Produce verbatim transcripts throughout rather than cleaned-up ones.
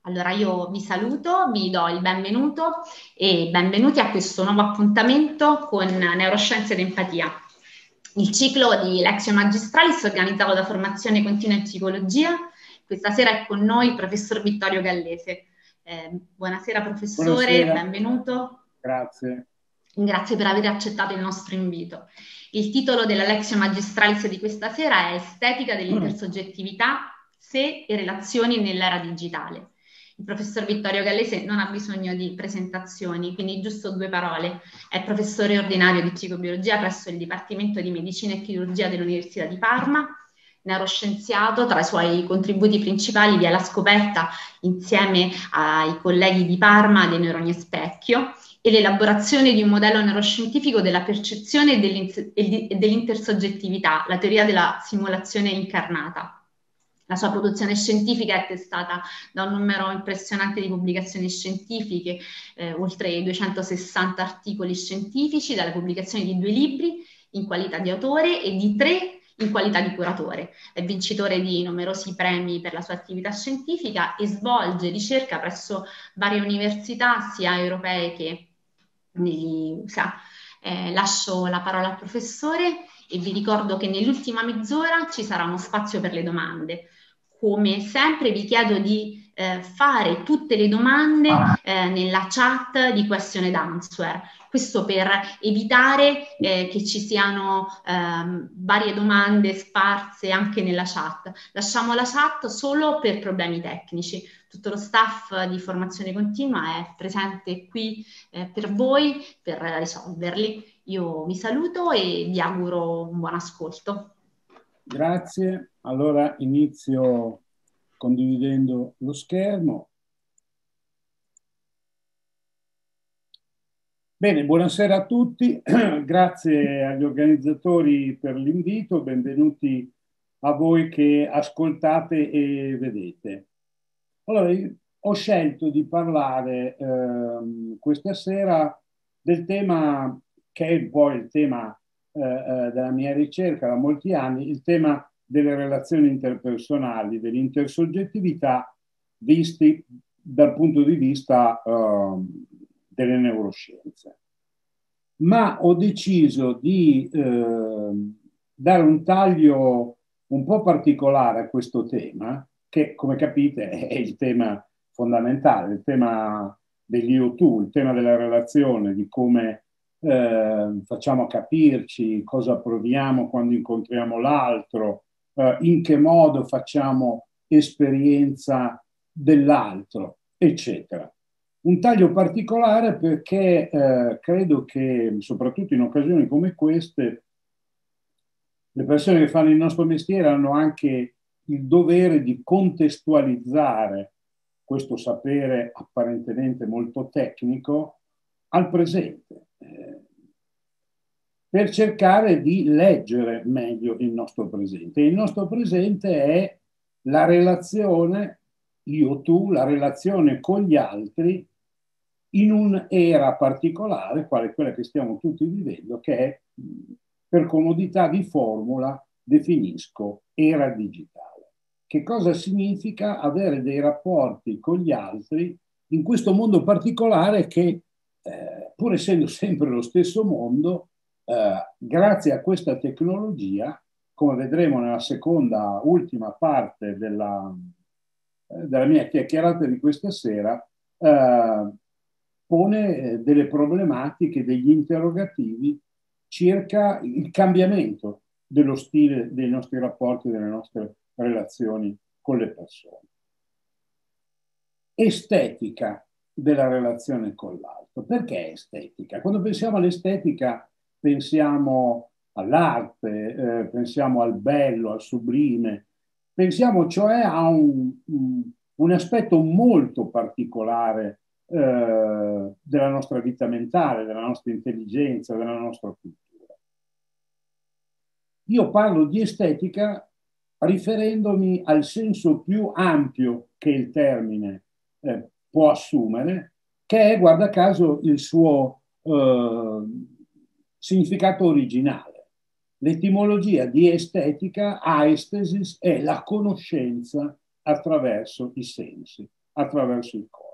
Allora io vi saluto, vi do il benvenuto e benvenuti a questo nuovo appuntamento con Neuroscienze ed Empatia, il ciclo di Lectio Magistralis organizzato da Formazione Continua in Psicologia. Questa sera è con noi il professor Vittorio Gallese. Eh, buonasera professore, Buonasera, benvenuto. grazie. Grazie per aver accettato il nostro invito. Il titolo della Lectio Magistralis di questa sera è Estetica dell'intersoggettività, sé e relazioni nell'era digitale. Il professor Vittorio Gallese non ha bisogno di presentazioni, quindi giusto due parole. È professore ordinario di psicobiologia presso il Dipartimento di Medicina e Chirurgia dell'Università di Parma, neuroscienziato. Tra i suoi contributi principali vi è la scoperta, insieme ai colleghi di Parma, dei neuroni a specchio e l'elaborazione di un modello neuroscientifico della percezione e dell'intersoggettività, la teoria della simulazione incarnata. La sua produzione scientifica è attestata da un numero impressionante di pubblicazioni scientifiche, eh, oltre duecentosessanta articoli scientifici, dalle pubblicazioni di due libri in qualità di autore e di tre in qualità di curatore. È vincitore di numerosi premi per la sua attività scientifica e svolge ricerca presso varie università, sia europee che negli U S A. Eh, lascio la parola al professore e vi ricordo che nell'ultima mezz'ora ci sarà uno spazio per le domande. Come sempre vi chiedo di eh, fare tutte le domande eh, nella chat di question and answer, questo per evitare eh, che ci siano ehm, varie domande sparse anche nella chat. Lasciamo la chat solo per problemi tecnici. Tutto lo staff di formazione continua è presente qui eh, per voi per risolverli. Io vi saluto e vi auguro un buon ascolto. Grazie. Allora inizio condividendo lo schermo. Bene, buonasera a tutti. Grazie agli organizzatori per l'invito. Benvenuti a voi che ascoltate e vedete. Allora, ho scelto di parlare ehm, questa sera del tema che è poi il tema eh, eh, della mia ricerca da molti anni, il tema delle relazioni interpersonali, dell'intersoggettività visti dal punto di vista eh, delle neuroscienze. Ma ho deciso di eh, dare un taglio un po' particolare a questo tema, che come capite è il tema fondamentale, il tema dell'io tu, il tema della relazione, di come eh, facciamo capirci, cosa proviamo quando incontriamo l'altro, eh, in che modo facciamo esperienza dell'altro, eccetera. Un taglio particolare perché eh, credo che, soprattutto in occasioni come queste, le persone che fanno il nostro mestiere hanno anche il dovere di contestualizzare questo sapere apparentemente molto tecnico al presente, eh, per cercare di leggere meglio il nostro presente. Il nostro presente è la relazione io-tu, la relazione con gli altri in un'era particolare, quale quella che stiamo tutti vivendo, che è, per comodità di formula, definisco era digitale. Che cosa significa avere dei rapporti con gli altri in questo mondo particolare che, eh, pur essendo sempre lo stesso mondo, eh, grazie a questa tecnologia, come vedremo nella seconda, ultima parte della, eh, della mia chiacchierata di questa sera, eh, pone delle problematiche, degli interrogativi circa il cambiamento dello stile dei nostri rapporti, delle nostre relazioni con le persone. Estetica della relazione con l'altro. Perché estetica? Quando pensiamo all'estetica pensiamo all'arte, eh, pensiamo al bello, al sublime, pensiamo cioè a un, un aspetto molto particolare eh, della nostra vita mentale, della nostra intelligenza, della nostra cultura. Io parlo di estetica riferendomi al senso più ampio che il termine eh, può assumere, che è, guarda caso, il suo eh, significato originale. L'etimologia di estetica, aestesis, è la conoscenza attraverso i sensi, attraverso il corpo.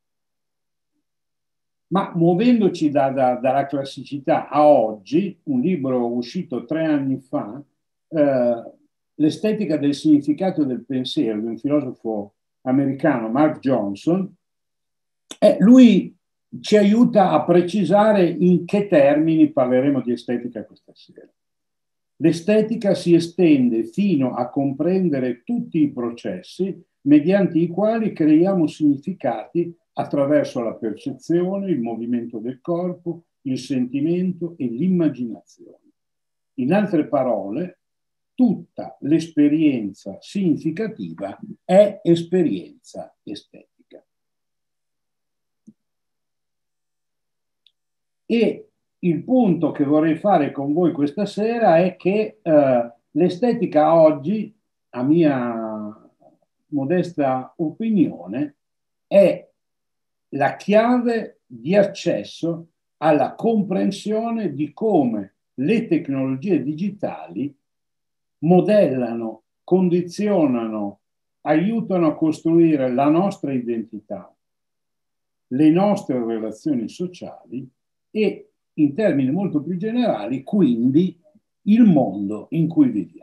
Ma muovendoci da, da, dalla classicità a oggi, un libro uscito tre anni fa, eh, L'estetica del significato del pensiero, di un filosofo americano, Mark Johnson, eh, lui ci aiuta a precisare in che termini parleremo di estetica questa sera. L'estetica si estende fino a comprendere tutti i processi mediante i quali creiamo significati attraverso la percezione, il movimento del corpo, il sentimento e l'immaginazione. In altre parole, tutta l'esperienza significativa è esperienza estetica. E il punto che vorrei fare con voi questa sera è che eh, l'estetica oggi, a mia modesta opinione, è la chiave di accesso alla comprensione di come le tecnologie digitali modellano, condizionano, aiutano a costruire la nostra identità, le nostre relazioni sociali e, in termini molto più generali, quindi il mondo in cui viviamo.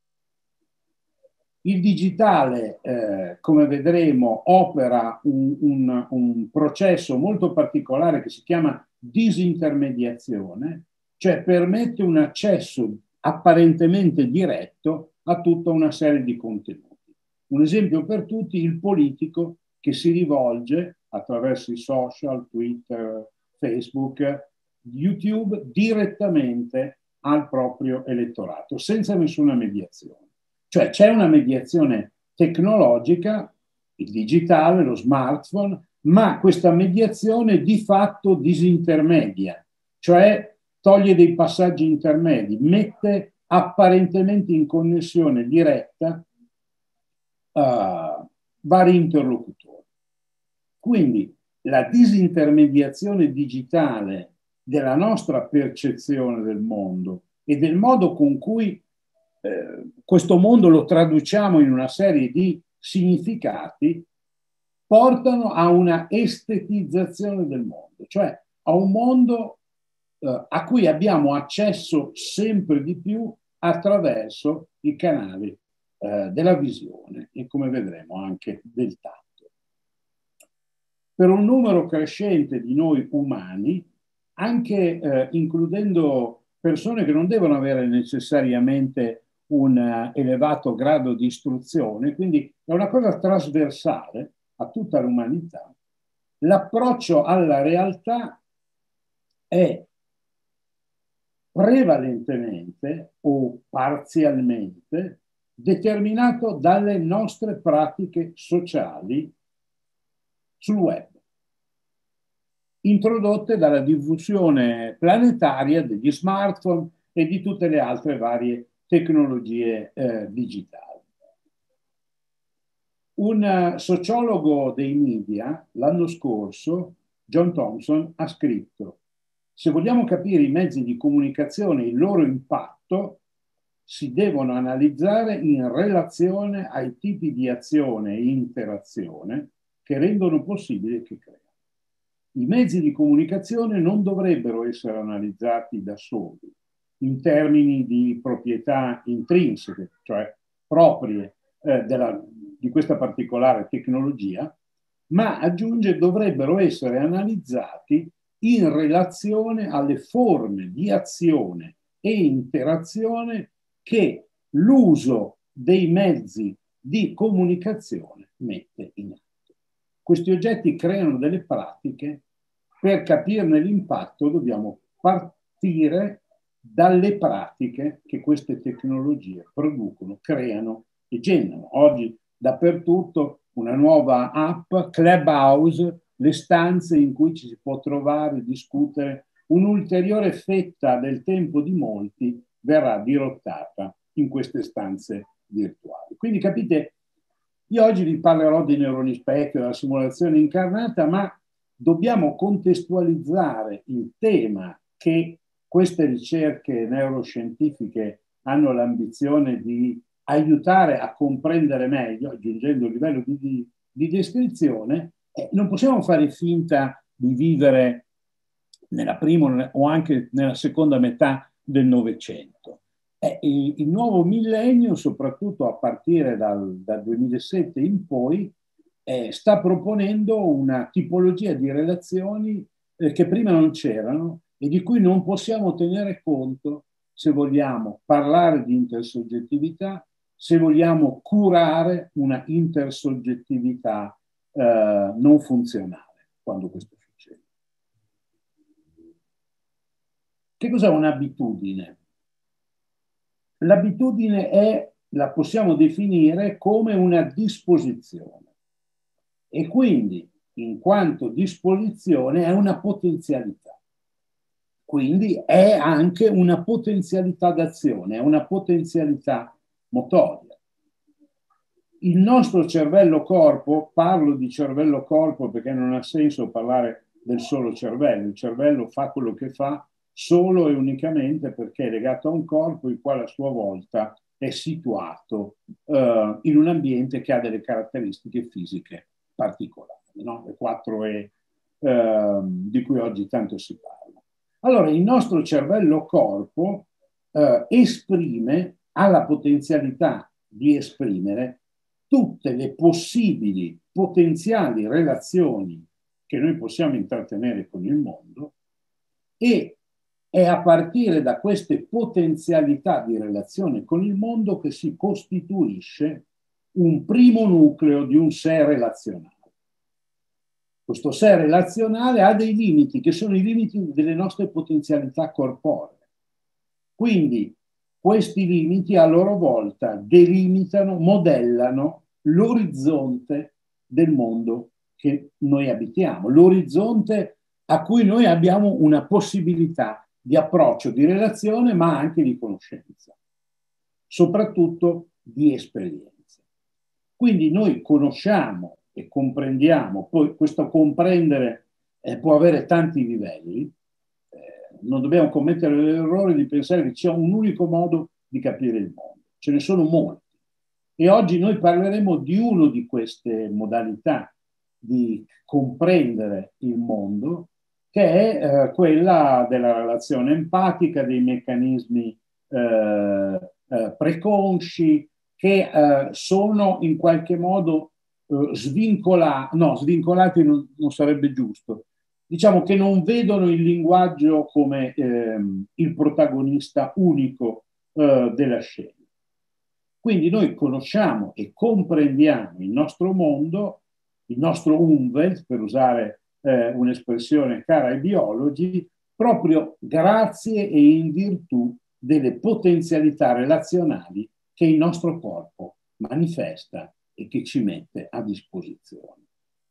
Il digitale, eh, come vedremo, opera un, un, un processo molto particolare che si chiama disintermediazione, cioè permette un accesso apparentemente diretto a tutta una serie di contenuti. Un esempio per tutti, il politico che si rivolge attraverso i social, Twitter, Facebook, YouTube, direttamente al proprio elettorato, senza nessuna mediazione. Cioè c'è una mediazione tecnologica, il digitale, lo smartphone, ma questa mediazione di fatto disintermedia, cioè toglie dei passaggi intermedi, mette apparentemente in connessione diretta uh, vari interlocutori. Quindi la disintermediazione digitale della nostra percezione del mondo e del modo con cui eh, questo mondo lo traduciamo in una serie di significati portano a una estetizzazione del mondo, cioè a un mondo eh, a cui abbiamo accesso sempre di più attraverso i canali eh, della visione e, come vedremo, anche del tatto. Per un numero crescente di noi umani, anche eh, includendo persone che non devono avere necessariamente un uh, elevato grado di istruzione, quindi è una cosa trasversale a tutta l'umanità, l'approccio alla realtà è prevalentemente o parzialmente determinato dalle nostre pratiche sociali sul web, introdotte dalla diffusione planetaria degli smartphone e di tutte le altre varie tecnologie eh, digitali. Un sociologo dei media l'anno scorso, John Thompson, ha scritto: se vogliamo capire i mezzi di comunicazione e il loro impatto, si devono analizzare in relazione ai tipi di azione e interazione che rendono possibile e che creano. I mezzi di comunicazione non dovrebbero essere analizzati da soli, in termini di proprietà intrinseche, cioè proprie eh, della, di questa particolare tecnologia, ma aggiunge dovrebbero essere analizzati in relazione alle forme di azione e interazione che l'uso dei mezzi di comunicazione mette in atto. Questi oggetti creano delle pratiche, per capirne l'impatto dobbiamo partire dalle pratiche che queste tecnologie producono, creano e generano. Oggi dappertutto una nuova app, Clubhouse, le stanze in cui ci si può trovare e discutere, un'ulteriore fetta del tempo di molti verrà dirottata in queste stanze virtuali. Quindi capite, io oggi vi parlerò di neuroni specchio, della simulazione incarnata, ma dobbiamo contestualizzare il tema che queste ricerche neuroscientifiche hanno l'ambizione di aiutare a comprendere meglio, aggiungendo il livello di, di di descrizione, eh, non possiamo fare finta di vivere nella prima o anche nella seconda metà del Novecento. Eh, il, il nuovo millennio, soprattutto a partire dal, dal duemilasette in poi, eh, sta proponendo una tipologia di relazioni eh, che prima non c'erano e di cui non possiamo tenere conto se vogliamo parlare di intersoggettività, se vogliamo curare una intersoggettività eh, non funzionale, quando questo succede. Che cos'è un'abitudine? L'abitudine è, la possiamo definire come una disposizione e quindi, in quanto disposizione, è una potenzialità. Quindi è anche una potenzialità d'azione, è una potenzialità motoria. Il nostro cervello-corpo, parlo di cervello-corpo perché non ha senso parlare del solo cervello, il cervello fa quello che fa solo e unicamente perché è legato a un corpo il quale a sua volta è situato eh, in un ambiente che ha delle caratteristiche fisiche particolari, no? Le quattro E eh, di cui oggi tanto si parla. Allora, il nostro cervello-corpo eh, esprime, ha la potenzialità di esprimere tutte le possibili, potenziali relazioni che noi possiamo intrattenere con il mondo e è a partire da queste potenzialità di relazione con il mondo che si costituisce un primo nucleo di un sé relazionale. Questo sé relazionale ha dei limiti che sono i limiti delle nostre potenzialità corporee. Quindi questi limiti a loro volta delimitano, modellano l'orizzonte del mondo che noi abitiamo, l'orizzonte a cui noi abbiamo una possibilità di approccio, di relazione, ma anche di conoscenza, soprattutto di esperienza. Quindi noi conosciamo e comprendiamo, poi questo comprendere eh, può avere tanti livelli, eh, non dobbiamo commettere l'errore di pensare che c'è un unico modo di capire il mondo, ce ne sono molti. E oggi noi parleremo di una di queste modalità di comprendere il mondo, che è eh, quella della relazione empatica, dei meccanismi eh, eh, preconsci, che eh, sono in qualche modo eh, svincolati, no, svincolati non, non sarebbe giusto, diciamo che non vedono il linguaggio come ehm, il protagonista unico eh, della scena. Quindi noi conosciamo e comprendiamo il nostro mondo, il nostro Umwelt, per usare eh, un'espressione cara ai biologi, proprio grazie e in virtù delle potenzialità relazionali che il nostro corpo manifesta e che ci mette a disposizione.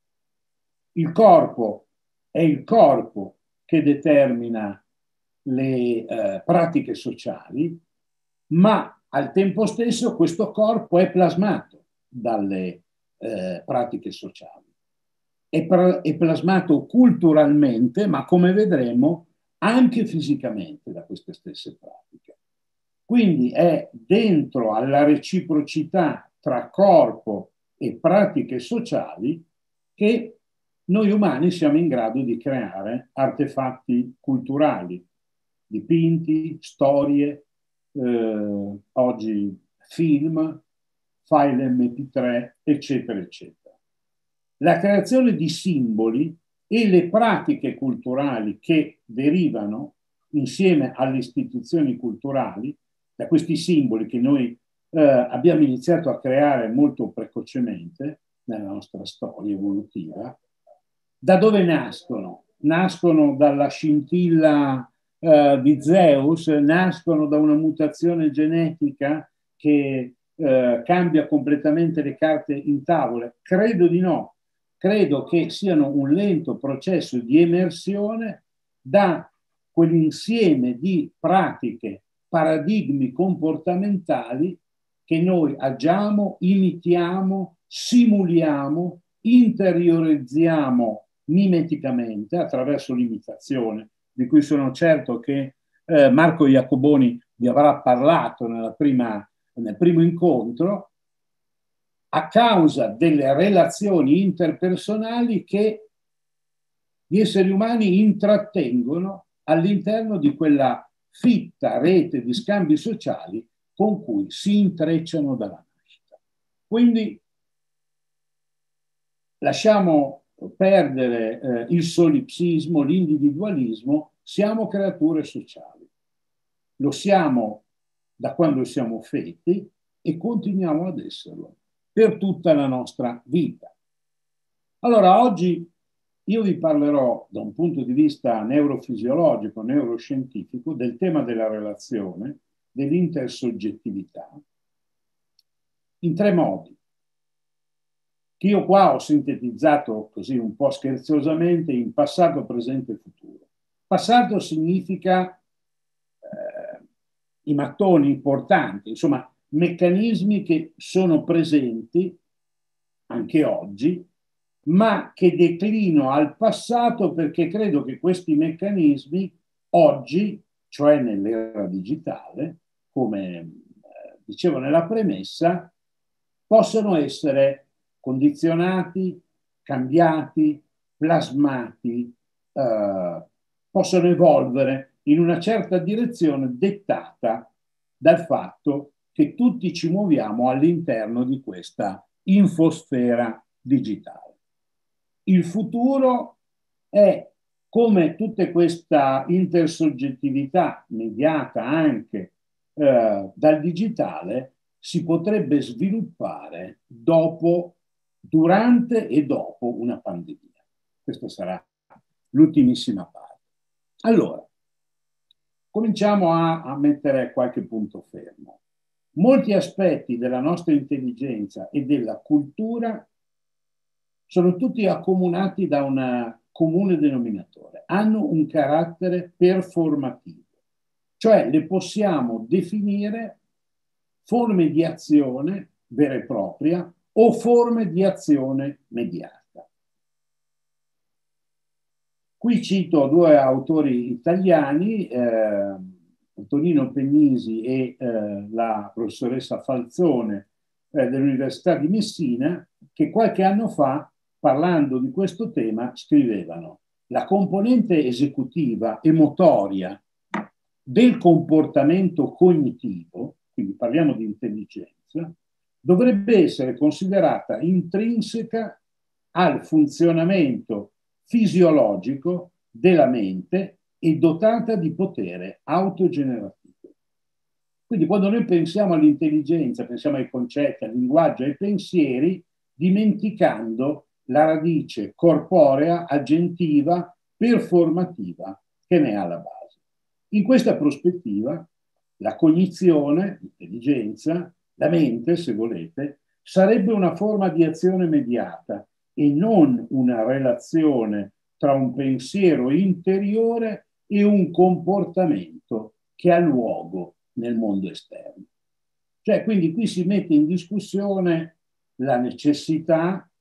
Il corpo è il corpo che determina le eh, pratiche sociali, ma al tempo stesso questo corpo è plasmato dalle eh, pratiche sociali. È, è plasmato culturalmente, ma come vedremo anche fisicamente da queste stesse pratiche. Quindi è dentro alla reciprocità tra corpo e pratiche sociali che noi umani siamo in grado di creare artefatti culturali, dipinti, storie, eh, oggi film, file M P tre, eccetera, eccetera. La creazione di simboli e le pratiche culturali che derivano insieme alle istituzioni culturali, da questi simboli che noi eh, abbiamo iniziato a creare molto precocemente nella nostra storia evolutiva, da dove nascono? Nascono dalla scintilla eh, di Zeus, nascono da una mutazione genetica che eh, cambia completamente le carte in tavola? Credo di no. Credo che siano un lento processo di emersione da quell'insieme di pratiche, paradigmi comportamentali che noi agiamo, imitiamo, simuliamo, interiorizziamo mimeticamente attraverso l'imitazione, di cui sono certo che eh, Marco Iacoboni vi avrà parlato nella prima, nel primo incontro, a causa delle relazioni interpersonali che gli esseri umani intrattengono all'interno di quella fitta rete di scambi sociali con cui si intrecciano dalla nascita. Quindi lasciamo perdere eh, il solipsismo, l'individualismo, siamo creature sociali. Lo siamo da quando siamo feti e continuiamo ad esserlo per tutta la nostra vita. Allora, oggi io vi parlerò da un punto di vista neurofisiologico, neuroscientifico, del tema della relazione, dell'intersoggettività, in tre modi, che io qua ho sintetizzato così un po' scherzosamente in passato, presente e futuro. Passato significa eh, i mattoni importanti, insomma, meccanismi che sono presenti anche oggi, ma che declino al passato perché credo che questi meccanismi oggi, cioè nell'era digitale, come eh, dicevo nella premessa, possono essere condizionati, cambiati, plasmati, eh, possono evolvere in una certa direzione dettata dal fatto che tutti ci muoviamo all'interno di questa infosfera digitale. Il futuro è come tutta questa intersoggettività mediata anche eh, dal digitale si potrebbe sviluppare dopo, durante e dopo una pandemia. Questa sarà l'ultimissima parte. Allora, cominciamo a, a mettere qualche punto fermo. Molti aspetti della nostra intelligenza e della cultura sono tutti accomunati da un comune denominatore, hanno un carattere performativo, cioè le possiamo definire forme di azione vera e propria o forme di azione mediata. Qui cito due autori italiani, eh, Antonino Pegnisi e eh, la professoressa Falzone eh, dell'Università di Messina, che qualche anno fa, parlando di questo tema, scrivevano: la componente esecutiva e motoria del comportamento cognitivo, quindi parliamo di intelligenza, dovrebbe essere considerata intrinseca al funzionamento fisiologico della mente e dotata di potere autogenerativo. Quindi quando noi pensiamo all'intelligenza, pensiamo ai concetti, al linguaggio, ai pensieri, dimenticando la radice corporea, aggentiva, performativa che ne ha la base. In questa prospettiva, la cognizione, l'intelligenza, la mente, se volete, sarebbe una forma di azione mediata e non una relazione tra un pensiero interiore e un comportamento che ha luogo nel mondo esterno. Cioè, quindi qui si mette in discussione la necessità,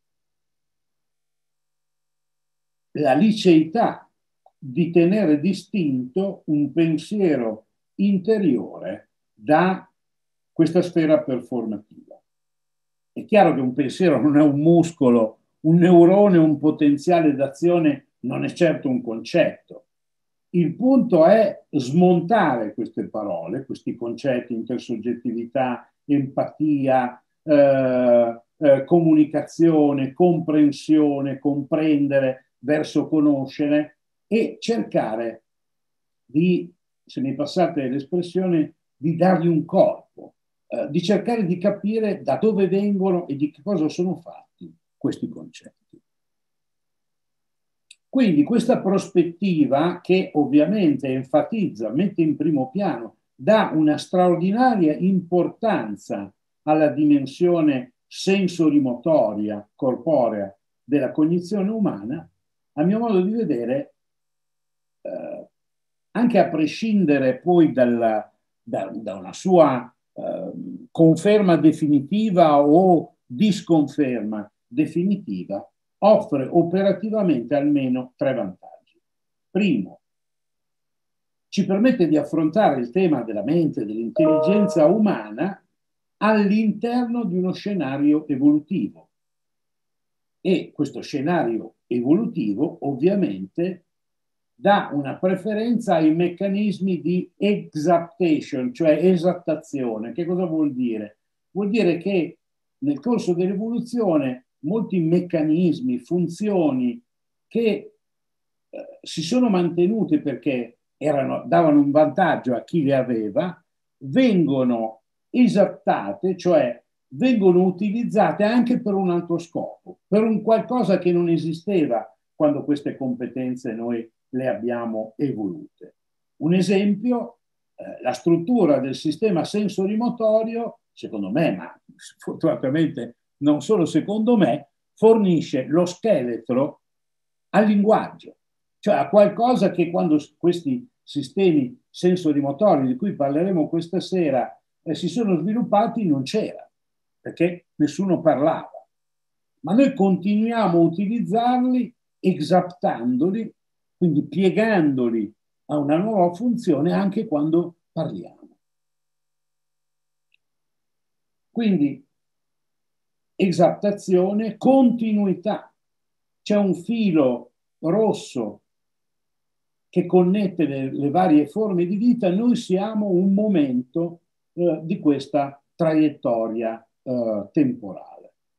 la liceità di tenere distinto un pensiero interiore da questa sfera performativa. È chiaro che un pensiero non è un muscolo, un neurone, un potenziale d'azione non è certo un concetto. Il punto è smontare queste parole, questi concetti, intersoggettività, empatia, eh, eh, comunicazione, comprensione, comprendere verso conoscere e cercare di, se mi passate l'espressione, di dargli un corpo, eh, di cercare di capire da dove vengono e di che cosa sono fatti questi concetti. Quindi questa prospettiva, che ovviamente enfatizza, mette in primo piano, dà una straordinaria importanza alla dimensione sensorimotoria, corporea della cognizione umana, a mio modo di vedere, eh, anche a prescindere poi dalla, da, da una sua eh, conferma definitiva o disconferma definitiva, offre operativamente almeno tre vantaggi. Primo, ci permette di affrontare il tema della mente, dell'intelligenza umana all'interno di uno scenario evolutivo. E questo scenario evolutivo ovviamente dà una preferenza ai meccanismi di exaptation, cioè esattazione. Che cosa vuol dire? Vuol dire che nel corso dell'evoluzione molti meccanismi, funzioni che eh, si sono mantenute perché erano, davano un vantaggio a chi le aveva, vengono esattate, cioè vengono utilizzate anche per un altro scopo, per un qualcosa che non esisteva quando queste competenze noi le abbiamo evolute. Un esempio, eh, la struttura del sistema sensorimotorio, secondo me, ma fortunatamente non solo secondo me, fornisce lo scheletro al linguaggio, cioè a qualcosa che quando questi sistemi sensorimotori di cui parleremo questa sera eh, si sono sviluppati non c'era, perché nessuno parlava. Ma noi continuiamo a utilizzarli exaptandoli, quindi piegandoli a una nuova funzione anche quando parliamo. Quindi esaptazione, continuità. C'è un filo rosso che connette le, le varie forme di vita, noi siamo un momento eh, di questa traiettoria eh, temporale.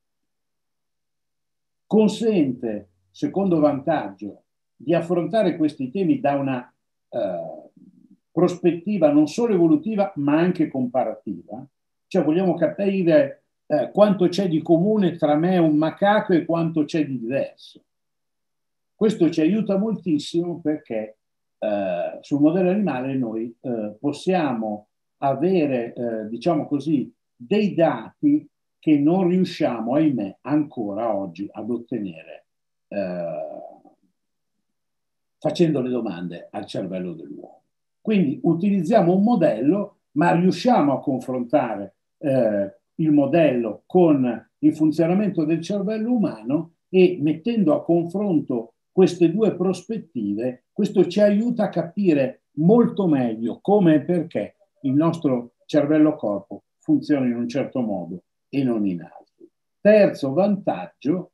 Consente, secondo vantaggio, di affrontare questi temi da una eh, prospettiva non solo evolutiva ma anche comparativa, cioè vogliamo capire eh, quanto c'è di comune tra me e un macaco e quanto c'è di diverso. Questo ci aiuta moltissimo perché eh, sul modello animale noi eh, possiamo avere, eh, diciamo così, dei dati che non riusciamo, ahimè, ancora oggi ad ottenere eh, facendo le domande al cervello dell'uomo. Quindi utilizziamo un modello, ma riusciamo a confrontare eh, il modello con il funzionamento del cervello umano e mettendo a confronto queste due prospettive, questo ci aiuta a capire molto meglio come e perché il nostro cervello-corpo funziona in un certo modo e non in altri. Terzo vantaggio,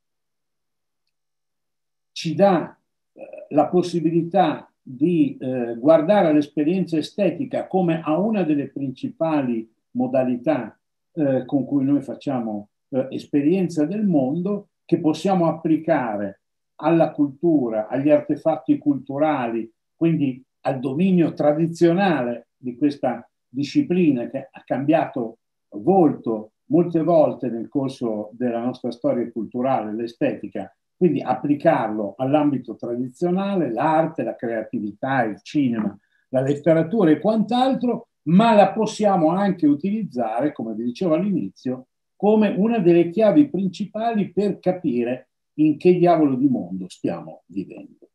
ci dà eh, la possibilità di eh, guardare l'esperienza estetica come a una delle principali modalità eh, con cui noi facciamo eh, esperienza del mondo, che possiamo applicare alla cultura, agli artefatti culturali, quindi al dominio tradizionale di questa disciplina che ha cambiato volto molte volte nel corso della nostra storia culturale, l'estetica, quindi applicarlo all'ambito tradizionale, l'arte, la creatività, il cinema, la letteratura e quant'altro, ma la possiamo anche utilizzare, come vi dicevo all'inizio, come una delle chiavi principali per capire in che diavolo di mondo stiamo vivendo.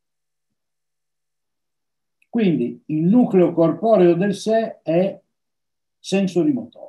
Quindi il nucleo corporeo del sé è sensorimotorio.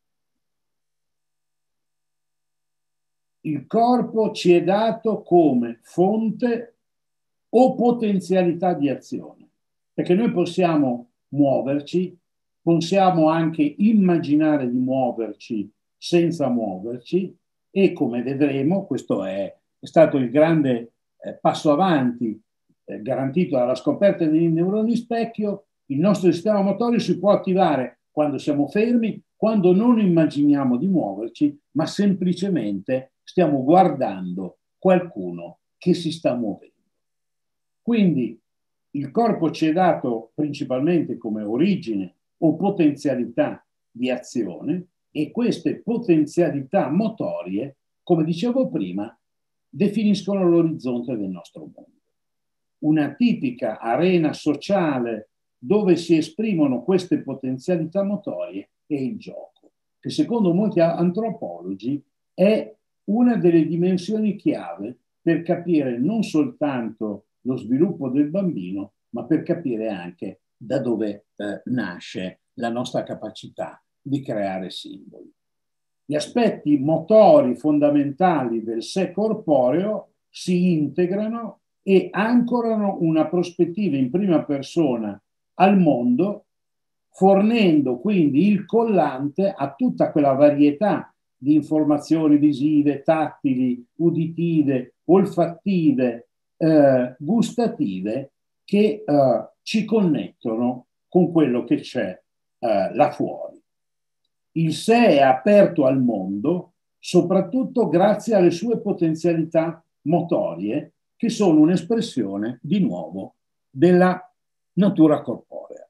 Il corpo ci è dato come fonte o potenzialità di azione, perché noi possiamo muoverci, possiamo anche immaginare di muoverci senza muoverci e come vedremo, questo è, è stato il grande eh, passo avanti eh, garantito dalla scoperta dei neuroni specchio, il nostro sistema motorio si può attivare quando siamo fermi, quando non immaginiamo di muoverci, ma semplicemente stiamo guardando qualcuno che si sta muovendo. Quindi il corpo ci è dato principalmente come origine o potenzialità di azione e queste potenzialità motorie, come dicevo prima, definiscono l'orizzonte del nostro mondo. Una tipica arena sociale dove si esprimono queste potenzialità motorie è il gioco, che secondo molti antropologi è una delle dimensioni chiave per capire non soltanto lo sviluppo del bambino, ma per capire anche da dove eh, nasce la nostra capacità di creare simboli. Gli aspetti motori fondamentali del sé corporeo si integrano e ancorano una prospettiva in prima persona al mondo, fornendo quindi il collante a tutta quella varietà di informazioni visive, tattili, uditive, olfattive, eh, gustative che eh, ci connettono con quello che c'è eh, là fuori. Il sé è aperto al mondo soprattutto grazie alle sue potenzialità motorie, che sono un'espressione, di nuovo, della natura corporea.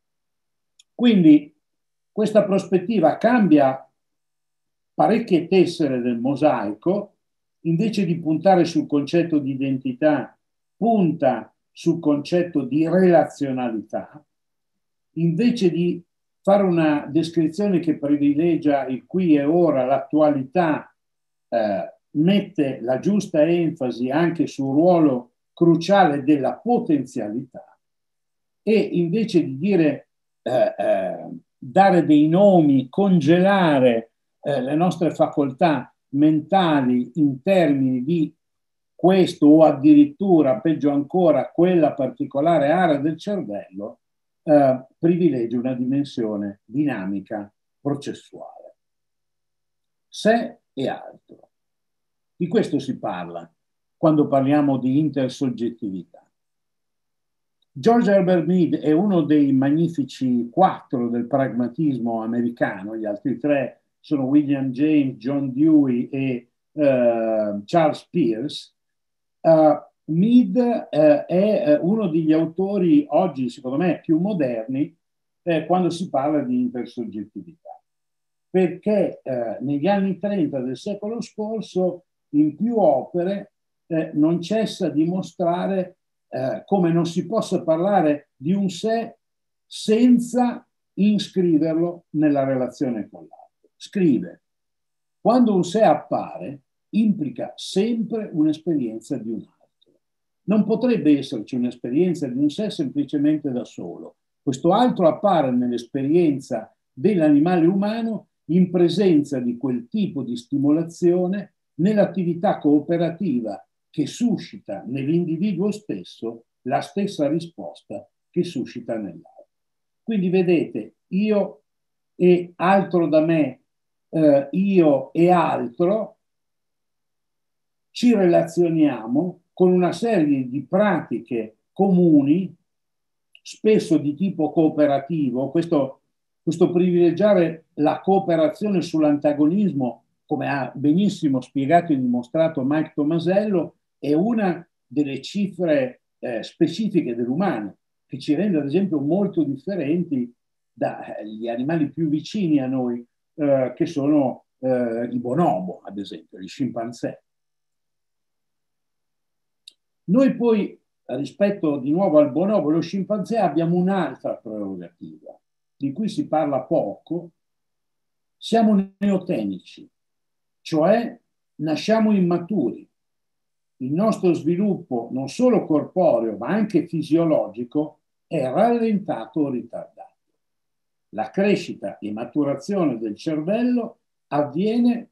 Quindi questa prospettiva cambia parecchie tessere del mosaico. Invece di puntare sul concetto di identità, punta sul concetto di relazionalità. Invece di fare una descrizione che privilegia il qui e ora, l'attualità, eh, mette la giusta enfasi anche sul ruolo cruciale della potenzialità, e invece di dire eh, eh, dare dei nomi, congelare eh, le nostre facoltà mentali in termini di questo o addirittura, peggio ancora, quella particolare area del cervello, eh, privilegia una dimensione dinamica, processuale. Sé e altro. Di questo si parla quando parliamo di intersoggettività. George Herbert Mead è uno dei magnifici quattro del pragmatismo americano, gli altri tre sono William James, John Dewey e uh, Charles Peirce. Uh, Mead uh, è uno degli autori oggi, secondo me, più moderni eh, quando si parla di intersoggettività, perché eh, negli anni trenta del secolo scorso in più opere eh, non cessa di mostrare eh, come non si possa parlare di un sé senza iscriverlo nella relazione con l'altro. Scrive: quando un sé appare, implica sempre un'esperienza di un altro. Non potrebbe esserci un'esperienza di un sé semplicemente da solo. Questo altro appare nell'esperienza dell'animale umano in presenza di quel tipo di stimolazione nell'attività cooperativa che suscita nell'individuo stesso la stessa risposta che suscita nell'altro. Quindi vedete, io e altro da me, eh, io e altro, ci relazioniamo con una serie di pratiche comuni, spesso di tipo cooperativo. Questo, questo privilegiare la cooperazione sull'antagonismo, come ha benissimo spiegato e dimostrato Mike Tomasello, è una delle cifre eh, specifiche dell'umano, che ci rende ad esempio molto differenti dagli animali più vicini a noi, eh, che sono eh, i bonobo, ad esempio, gli scimpanzé. Noi poi, rispetto di nuovo al bonobo e allo scimpanzé, abbiamo un'altra prerogativa, di cui si parla poco. Siamo neotenici, cioè nasciamo immaturi. Il nostro sviluppo, non solo corporeo, ma anche fisiologico, è rallentato o ritardato. La crescita e maturazione del cervello avviene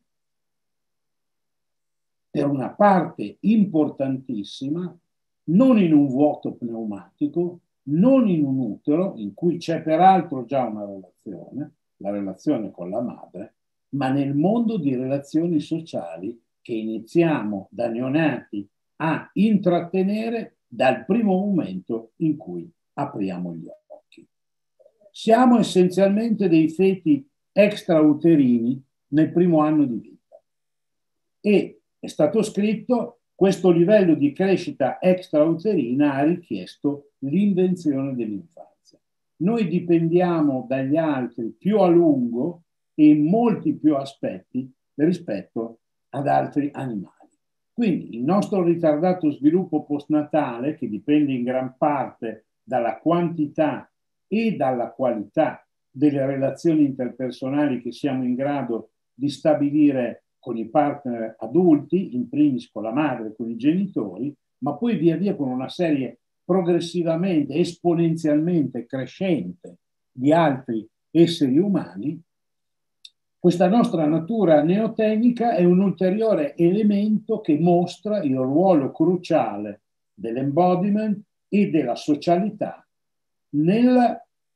per una parte importantissima non in un vuoto pneumatico, non in un utero, in cui c'è peraltro già una relazione, la relazione con la madre, ma nel mondo di relazioni sociali che iniziamo da neonati a intrattenere dal primo momento in cui apriamo gli occhi. Siamo essenzialmente dei feti extrauterini nel primo anno di vita. E è stato scritto: questo livello di crescita extrauterina ha richiesto l'invenzione dell'infanzia. Noi dipendiamo dagli altri più a lungo e in molti più aspetti rispetto ad altri animali. Quindi il nostro ritardato sviluppo postnatale, che dipende in gran parte dalla quantità e dalla qualità delle relazioni interpersonali che siamo in grado di stabilire con i partner adulti, in primis con la madre, con i genitori, ma poi via via con una serie progressivamente, esponenzialmente crescente di altri esseri umani. Questa nostra natura neotenica è un ulteriore elemento che mostra il ruolo cruciale dell'embodiment e della socialità nel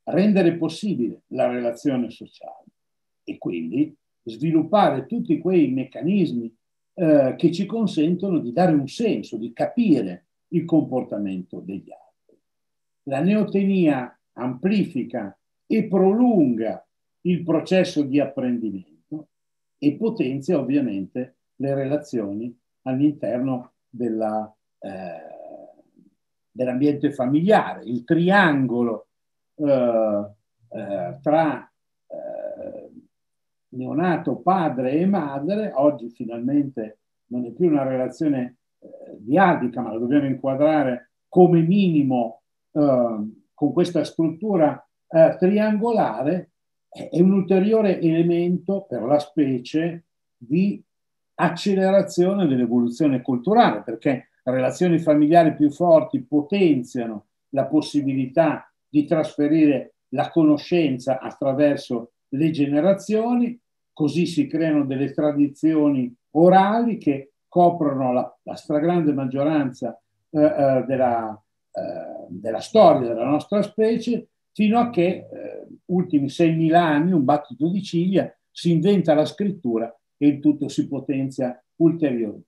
rendere possibile la relazione sociale e quindi sviluppare tutti quei meccanismi eh, che ci consentono di dare un senso, di capire il comportamento degli altri. La neotenia amplifica e prolunga il processo di apprendimento e potenzia ovviamente le relazioni all'interno della, eh, dell'ambiente familiare. Il triangolo eh, eh, tra eh, neonato, padre e madre, oggi finalmente non è più una relazione eh, diadica, ma la dobbiamo inquadrare come minimo eh, con questa struttura eh, triangolare, è un ulteriore elemento per la specie di accelerazione dell'evoluzione culturale, perché relazioni familiari più forti potenziano la possibilità di trasferire la conoscenza attraverso le generazioni, così si creano delle tradizioni orali che coprono la, la stragrande maggioranza eh, eh, della, eh, della storia della nostra specie, fino a che, eh, ultimi seimila anni, un battito di ciglia, si inventa la scrittura e il tutto si potenzia ulteriormente.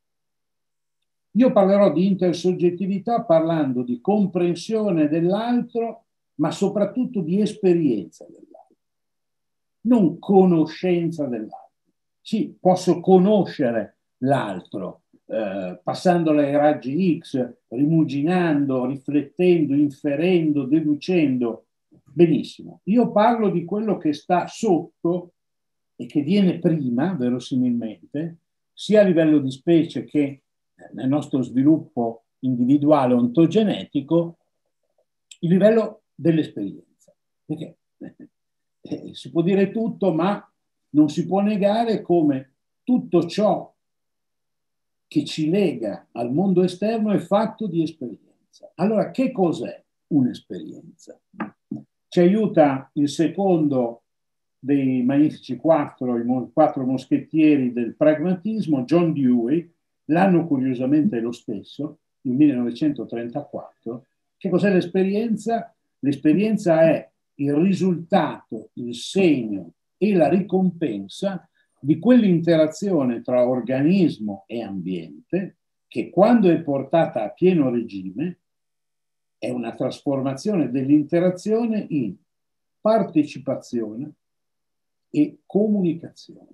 Io parlerò di intersoggettività parlando di comprensione dell'altro, ma soprattutto di esperienza dell'altro, non conoscenza dell'altro. Sì, posso conoscere l'altro, eh, passandolo ai raggi X, rimuginando, riflettendo, inferendo, deducendo. Benissimo. Io parlo di quello che sta sotto e che viene prima, verosimilmente, sia a livello di specie che nel nostro sviluppo individuale ontogenetico, il livello dell'esperienza. Perché eh, si può dire tutto, ma non si può negare come tutto ciò che ci lega al mondo esterno è fatto di esperienza. Allora, che cos'è un'esperienza? Ci aiuta il secondo dei magnifici quattro, i quattro moschettieri del pragmatismo, John Dewey. L'anno curiosamente è lo stesso, il millenovecentotrentaquattro. Che cos'è l'esperienza? L'esperienza è il risultato, il segno e la ricompensa di quell'interazione tra organismo e ambiente che, quando è portata a pieno regime, è una trasformazione dell'interazione in partecipazione e comunicazione.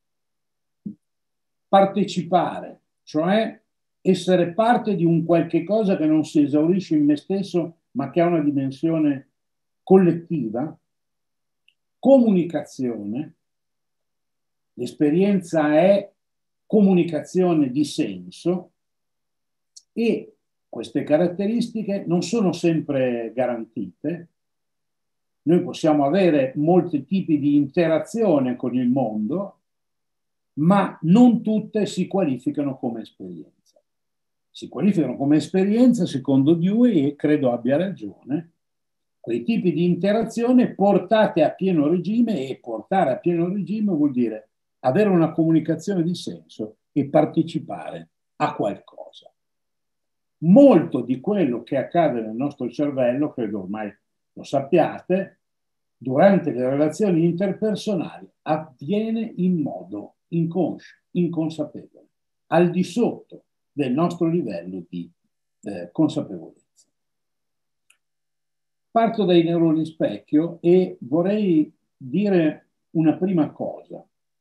Partecipare, cioè essere parte di un qualche cosa che non si esaurisce in me stesso, ma che ha una dimensione collettiva. Comunicazione, l'esperienza è comunicazione di senso e queste caratteristiche non sono sempre garantite. Noi possiamo avere molti tipi di interazione con il mondo, ma non tutte si qualificano come esperienza. Si qualificano come esperienza, secondo Dewey, e credo abbia ragione, quei tipi di interazione portate a pieno regime, e portare a pieno regime vuol dire avere una comunicazione di senso e partecipare a qualcosa. Molto di quello che accade nel nostro cervello, credo ormai lo sappiate, durante le relazioni interpersonali avviene in modo inconscio, inconsapevole, al di sotto del nostro livello di eh, consapevolezza. Parto dai neuroni specchio e vorrei dire una prima cosa.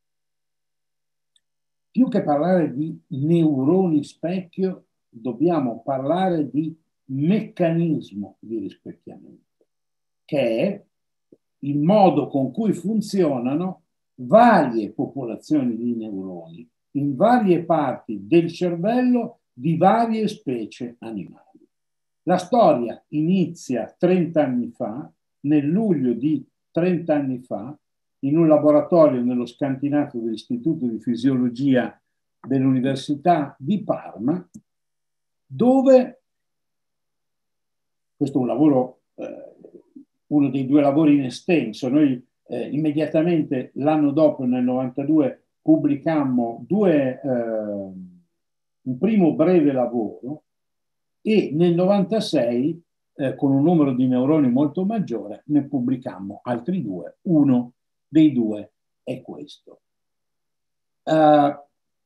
Più che parlare di neuroni specchio, dobbiamo parlare di meccanismo di rispecchiamento, che è il modo con cui funzionano varie popolazioni di neuroni in varie parti del cervello di varie specie animali. La storia inizia trenta anni fa, nel luglio di trenta anni fa, in un laboratorio nello scantinato dell'Istituto di Fisiologia dell'Università di Parma, dove, questo è un lavoro, eh, uno dei due lavori in estenso, noi eh, immediatamente l'anno dopo, nel novantadue, pubblicammo due, eh, un primo breve lavoro e nel novantasei eh, con un numero di neuroni molto maggiore, ne pubblicammo altri due. Uno dei due è questo. Uh,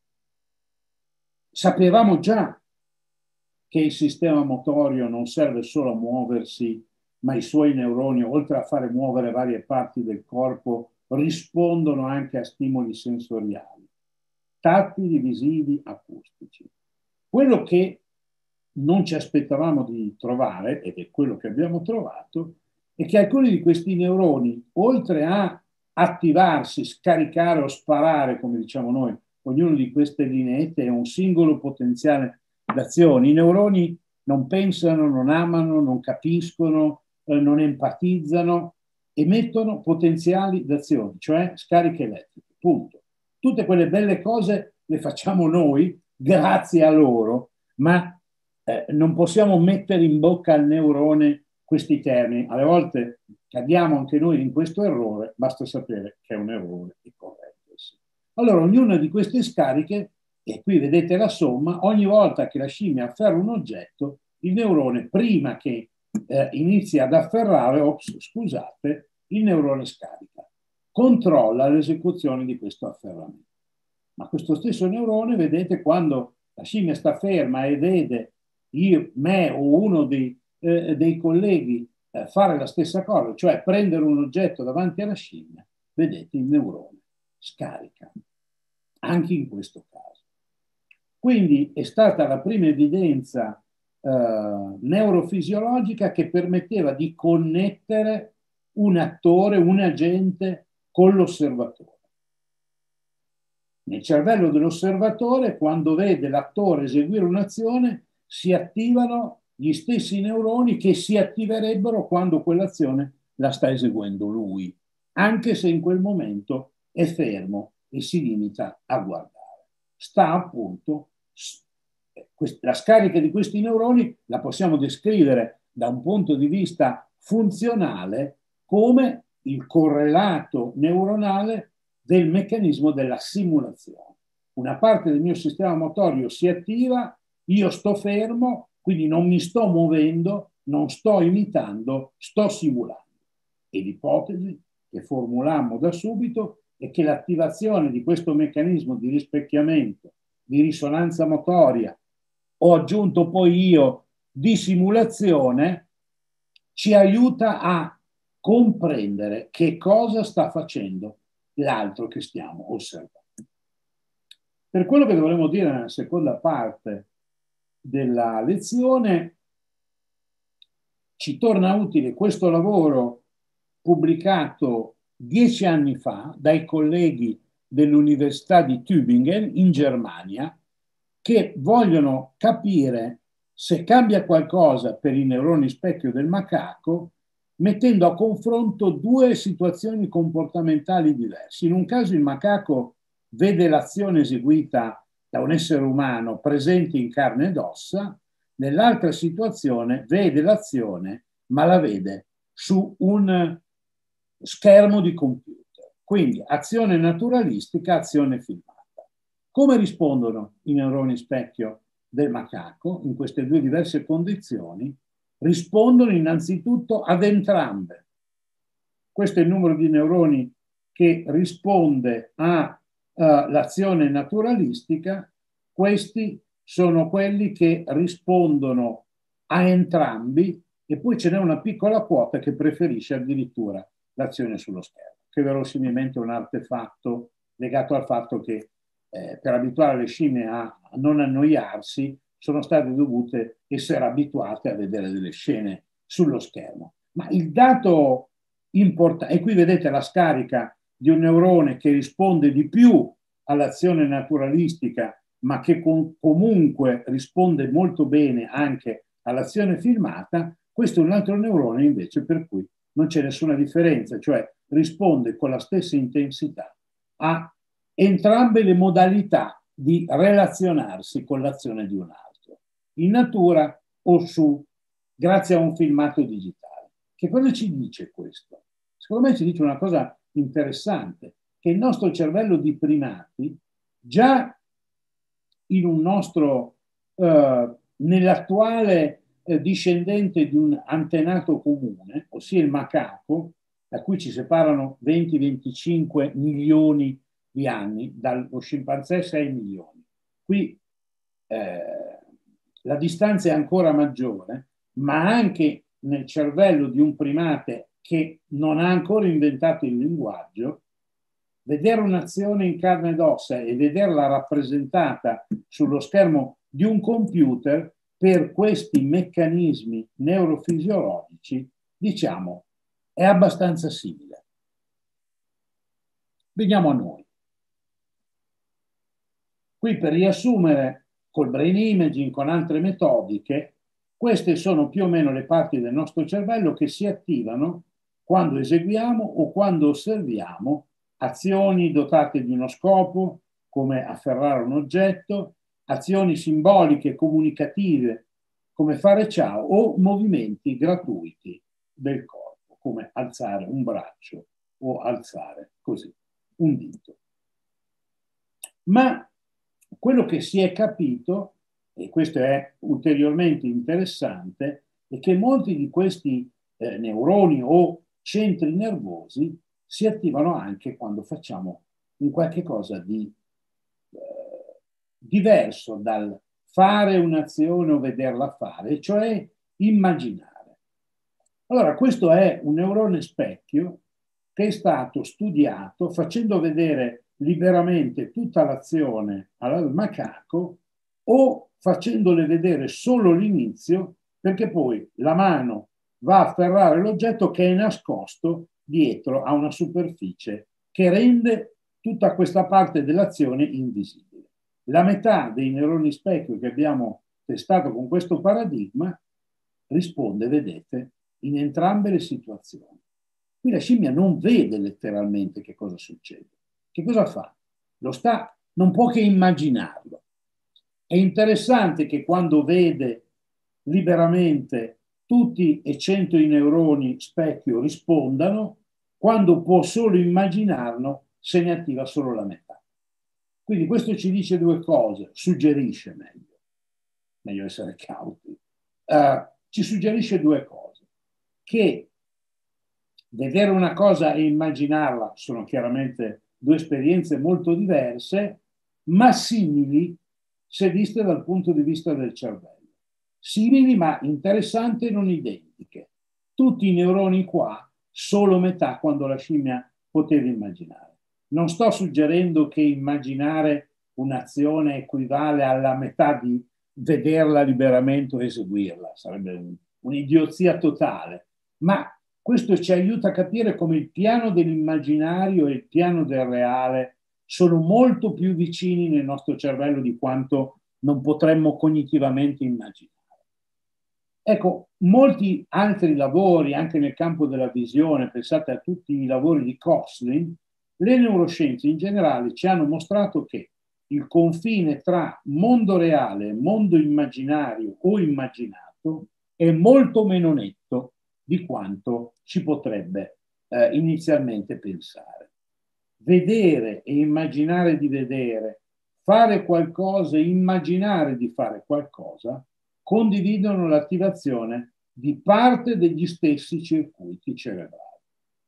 sapevamo già che il sistema motorio non serve solo a muoversi, ma i suoi neuroni, oltre a fare muovere varie parti del corpo, rispondono anche a stimoli sensoriali, tattili, visivi, acustici. Quello che non ci aspettavamo di trovare, ed è quello che abbiamo trovato, è che alcuni di questi neuroni, oltre a attivarsi, scaricare o sparare, come diciamo noi, ognuno di queste lineette è un singolo potenziale d'azione. I neuroni non pensano, non amano, non capiscono, eh, non empatizzano, emettono potenziali d'azione, cioè scariche elettriche, punto. Tutte quelle belle cose le facciamo noi, grazie a loro, ma eh, non possiamo mettere in bocca al neurone questi termini. Alle volte cadiamo anche noi in questo errore, basta sapere che è un errore e correggersi. Allora, ognuna di queste scariche, e qui vedete la somma, ogni volta che la scimmia afferra un oggetto, il neurone, prima che eh, inizi ad afferrare, ops, scusate, il neurone scarica, controlla l'esecuzione di questo afferramento. Ma questo stesso neurone, vedete, quando la scimmia sta ferma e vede io, me o uno dei, eh, dei colleghi eh, fare la stessa cosa, cioè prendere un oggetto davanti alla scimmia, vedete, il neurone scarica, anche in questo caso. Quindi è stata la prima evidenza eh, neurofisiologica che permetteva di connettere un attore, un agente con l'osservatore. Nel cervello dell'osservatore, quando vede l'attore eseguire un'azione, si attivano gli stessi neuroni che si attiverebbero quando quell'azione la sta eseguendo lui, anche se in quel momento è fermo e si limita a guardare. Sta appunto, la scarica di questi neuroni la possiamo descrivere da un punto di vista funzionale come il correlato neuronale del meccanismo della simulazione. Una parte del mio sistema motorio si attiva, io sto fermo, quindi non mi sto muovendo, non sto imitando, sto simulando. E l'ipotesi che formulammo da subito è che l'attivazione di questo meccanismo di rispecchiamento, di risonanza motoria, ho aggiunto poi io di simulazione, ci aiuta a comprendere che cosa sta facendo l'altro che stiamo osservando. Per quello che dovremmo dire nella seconda parte della lezione, ci torna utile questo lavoro pubblicato dieci anni fa dai colleghi dell'Università di Tübingen in Germania, che vogliono capire se cambia qualcosa per i neuroni specchio del macaco, mettendo a confronto due situazioni comportamentali diverse. In un caso il macaco vede l'azione eseguita da un essere umano presente in carne ed ossa, nell'altra situazione vede l'azione, ma la vede su un schermo di computer. Quindi azione naturalistica, azione filmata. Come rispondono i neuroni specchio del macaco in queste due diverse condizioni? Rispondono innanzitutto ad entrambe. Questo è il numero di neuroni che risponde all'azione uh, naturalistica, questi sono quelli che rispondono a entrambi e poi ce n'è una piccola quota che preferisce addirittura l'azione sullo schermo, che verosimilmente è un artefatto legato al fatto che eh, per abituare le scimmie a, a non annoiarsi sono state dovute essere abituate a vedere delle scene sullo schermo. Ma il dato importante, e qui vedete la scarica di un neurone che risponde di più all'azione naturalistica, ma che con, comunque risponde molto bene anche all'azione filmata. Questo è un altro neurone invece per cui non c'è nessuna differenza, cioè risponde con la stessa intensità a entrambe le modalità di relazionarsi con l'azione di un altro, in natura o su, grazie a un filmato digitale. Che cosa ci dice questo? Secondo me ci dice una cosa interessante, che il nostro cervello di primati, già in un nostro, eh, nell'attuale eh, discendente di un antenato comune, ossia il macaco, da cui ci separano venti venticinque milioni di anni, dallo scimpanzé sei milioni. Qui eh, la distanza è ancora maggiore, ma anche nel cervello di un primate che non ha ancora inventato il linguaggio, vedere un'azione in carne ed ossa e vederla rappresentata sullo schermo di un computer per questi meccanismi neurofisiologici, diciamo, è abbastanza simile. Veniamo a noi. Qui per riassumere, col brain imaging, con altre metodiche, queste sono più o meno le parti del nostro cervello che si attivano quando eseguiamo o quando osserviamo azioni dotate di uno scopo, come afferrare un oggetto, azioni simboliche, comunicative, come fare ciao, o movimenti gratuiti del corpo, come alzare un braccio o alzare così un dito. Ma quello che si è capito, e questo è ulteriormente interessante, è che molti di questi eh, neuroni o centri nervosi si attivano anche quando facciamo un qualche cosa di eh, diverso dal fare un'azione o vederla fare, cioè immaginare. Allora, questo è un neurone specchio che è stato studiato facendo vedere liberamente tutta l'azione al macaco o facendole vedere solo l'inizio, perché poi la mano va a afferrare l'oggetto che è nascosto dietro a una superficie che rende tutta questa parte dell'azione invisibile. La metà dei neuroni specchio che abbiamo testato con questo paradigma risponde, vedete, in entrambe le situazioni. Qui la scimmia non vede letteralmente che cosa succede. Che cosa fa? Lo sta, non può che immaginarlo. È interessante che quando vede liberamente tutti e cento i neuroni specchio rispondano, quando può solo immaginarlo, se ne attiva solo la metà. Quindi questo ci dice due cose, suggerisce meglio, meglio essere cauti, uh, ci suggerisce due cose, che vedere una cosa e immaginarla sono chiaramente due esperienze molto diverse, ma simili se viste dal punto di vista del cervello. Simili ma interessanti e non identiche. Tutti i neuroni qua, solo metà quando la scimmia poteva immaginare. Non sto suggerendo che immaginare un'azione equivale alla metà di vederla liberamente o eseguirla, sarebbe un'idiozia totale, ma questo ci aiuta a capire come il piano dell'immaginario e il piano del reale sono molto più vicini nel nostro cervello di quanto non potremmo cognitivamente immaginare. Ecco, molti altri lavori, anche nel campo della visione, pensate a tutti i lavori di Gosling, le neuroscienze in generale ci hanno mostrato che il confine tra mondo reale e mondo immaginario o immaginato è molto meno netto di quanto ci potrebbe eh, inizialmente pensare. Vedere e immaginare di vedere, fare qualcosa e immaginare di fare qualcosa, condividono l'attivazione di parte degli stessi circuiti cerebrali.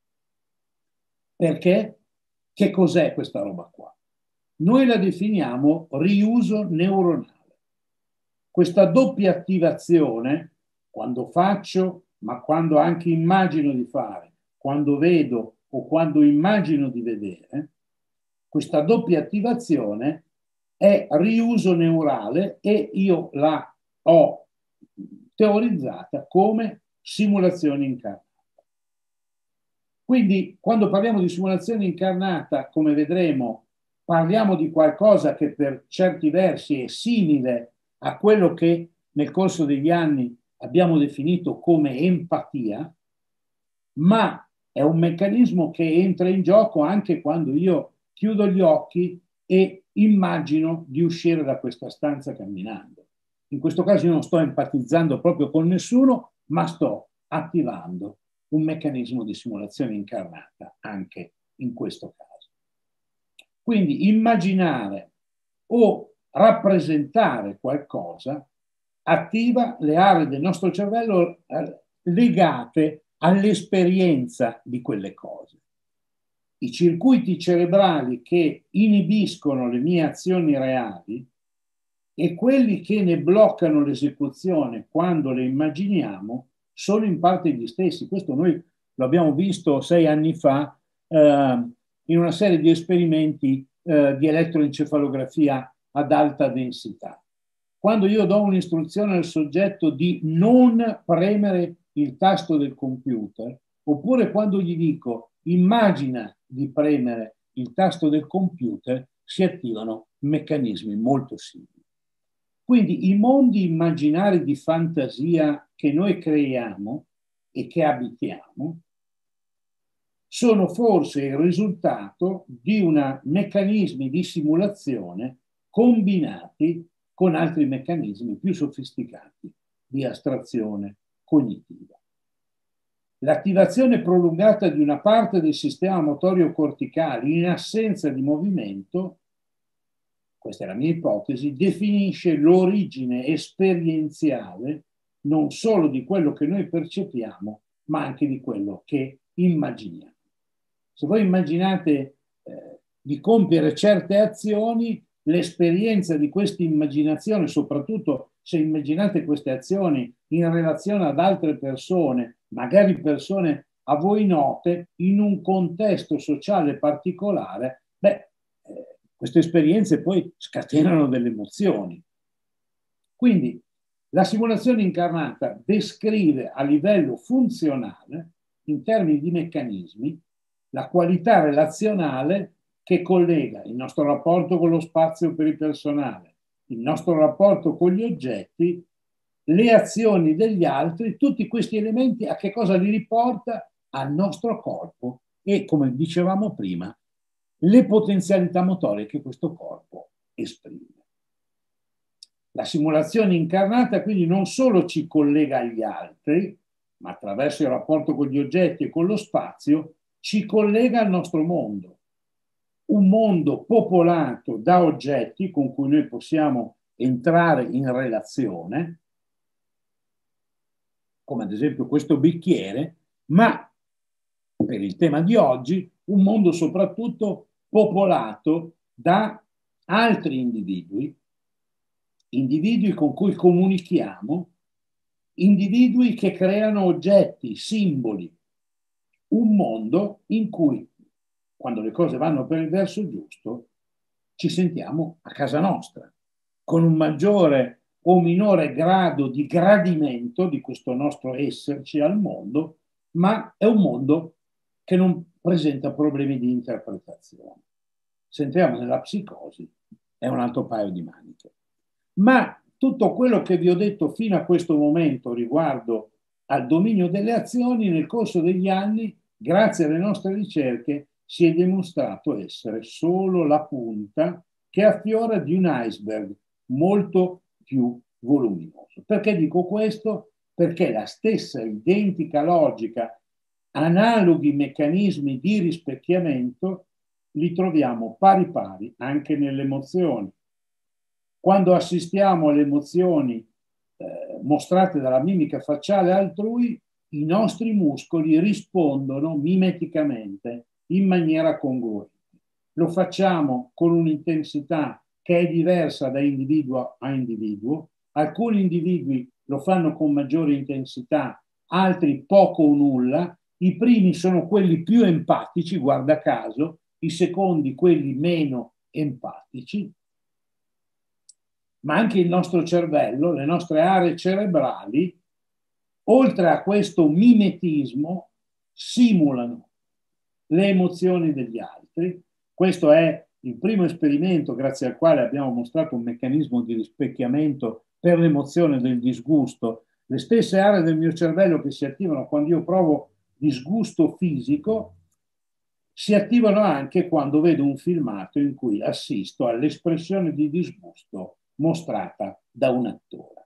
Perché? Che cos'è questa roba qua? Noi la definiamo riuso neuronale. Questa doppia attivazione, quando faccio, ma quando anche immagino di fare, quando vedo o quando immagino di vedere, questa doppia attivazione è riuso neurale e io la ho teorizzata come simulazione incarnata. Quindi, quando parliamo di simulazione incarnata, come vedremo, parliamo di qualcosa che per certi versi è simile a quello che nel corso degli anni abbiamo definito come empatia, ma è un meccanismo che entra in gioco anche quando io chiudo gli occhi e immagino di uscire da questa stanza camminando. In questo caso io non sto empatizzando proprio con nessuno, ma sto attivando un meccanismo di simulazione incarnata anche in questo caso. Quindi immaginare o rappresentare qualcosa attiva le aree del nostro cervello legate all'esperienza di quelle cose. I circuiti cerebrali che inibiscono le mie azioni reali e quelli che ne bloccano l'esecuzione quando le immaginiamo sono in parte gli stessi. Questo noi lo abbiamo visto sei anni fa eh, in una serie di esperimenti eh, di elettroencefalografia ad alta densità. Quando io do un'istruzione al soggetto di non premere il tasto del computer, oppure quando gli dico immagina di premere il tasto del computer, si attivano meccanismi molto simili. Quindi i mondi immaginari di fantasia che noi creiamo e che abitiamo sono forse il risultato di una meccanismi di simulazione combinati con altri meccanismi più sofisticati di astrazione cognitiva. L'attivazione prolungata di una parte del sistema motorio corticale in assenza di movimento, questa è la mia ipotesi, definisce l'origine esperienziale non solo di quello che noi percepiamo, ma anche di quello che immaginiamo. Se voi immaginate eh, di compiere certe azioni, l'esperienza di questa immaginazione, soprattutto se immaginate queste azioni in relazione ad altre persone, magari persone a voi note, in un contesto sociale particolare, beh, eh, queste esperienze poi scatenano delle emozioni. Quindi la simulazione incarnata descrive a livello funzionale, in termini di meccanismi, la qualità relazionale che collega il nostro rapporto con lo spazio peripersonale, il nostro rapporto con gli oggetti, le azioni degli altri, tutti questi elementi a che cosa li riporta? Al nostro corpo e, come dicevamo prima, le potenzialità motorie che questo corpo esprime. La simulazione incarnata quindi non solo ci collega agli altri, ma attraverso il rapporto con gli oggetti e con lo spazio, ci collega al nostro mondo. Un mondo popolato da oggetti con cui noi possiamo entrare in relazione, come ad esempio questo bicchiere, ma per il tema di oggi, un mondo soprattutto popolato da altri individui, individui con cui comunichiamo, individui che creano oggetti, simboli, un mondo in cui, quando le cose vanno per il verso giusto, ci sentiamo a casa nostra, con un maggiore o minore grado di gradimento di questo nostro esserci al mondo, ma è un mondo che non presenta problemi di interpretazione. Se entriamo nella psicosi, è un altro paio di maniche. Ma tutto quello che vi ho detto fino a questo momento riguardo al dominio delle azioni, nel corso degli anni, grazie alle nostre ricerche, si è dimostrato essere solo la punta che affiora di un iceberg molto più voluminoso. Perché dico questo? Perché la stessa identica logica, analoghi meccanismi di rispecchiamento, li troviamo pari pari anche nelle emozioni. Quando assistiamo alle emozioni eh, mostrate dalla mimica facciale altrui, i nostri muscoli rispondono mimeticamente in maniera congruente. Lo facciamo con un'intensità che è diversa da individuo a individuo. Alcuni individui lo fanno con maggiore intensità, altri poco o nulla. I primi sono quelli più empatici, guarda caso, i secondi quelli meno empatici. Ma anche il nostro cervello, le nostre aree cerebrali, oltre a questo mimetismo, simulano le emozioni degli altri. Questo è il primo esperimento grazie al quale abbiamo mostrato un meccanismo di rispecchiamento per l'emozione del disgusto. Le stesse aree del mio cervello che si attivano quando io provo disgusto fisico si attivano anche quando vedo un filmato in cui assisto all'espressione di disgusto mostrata da un attore.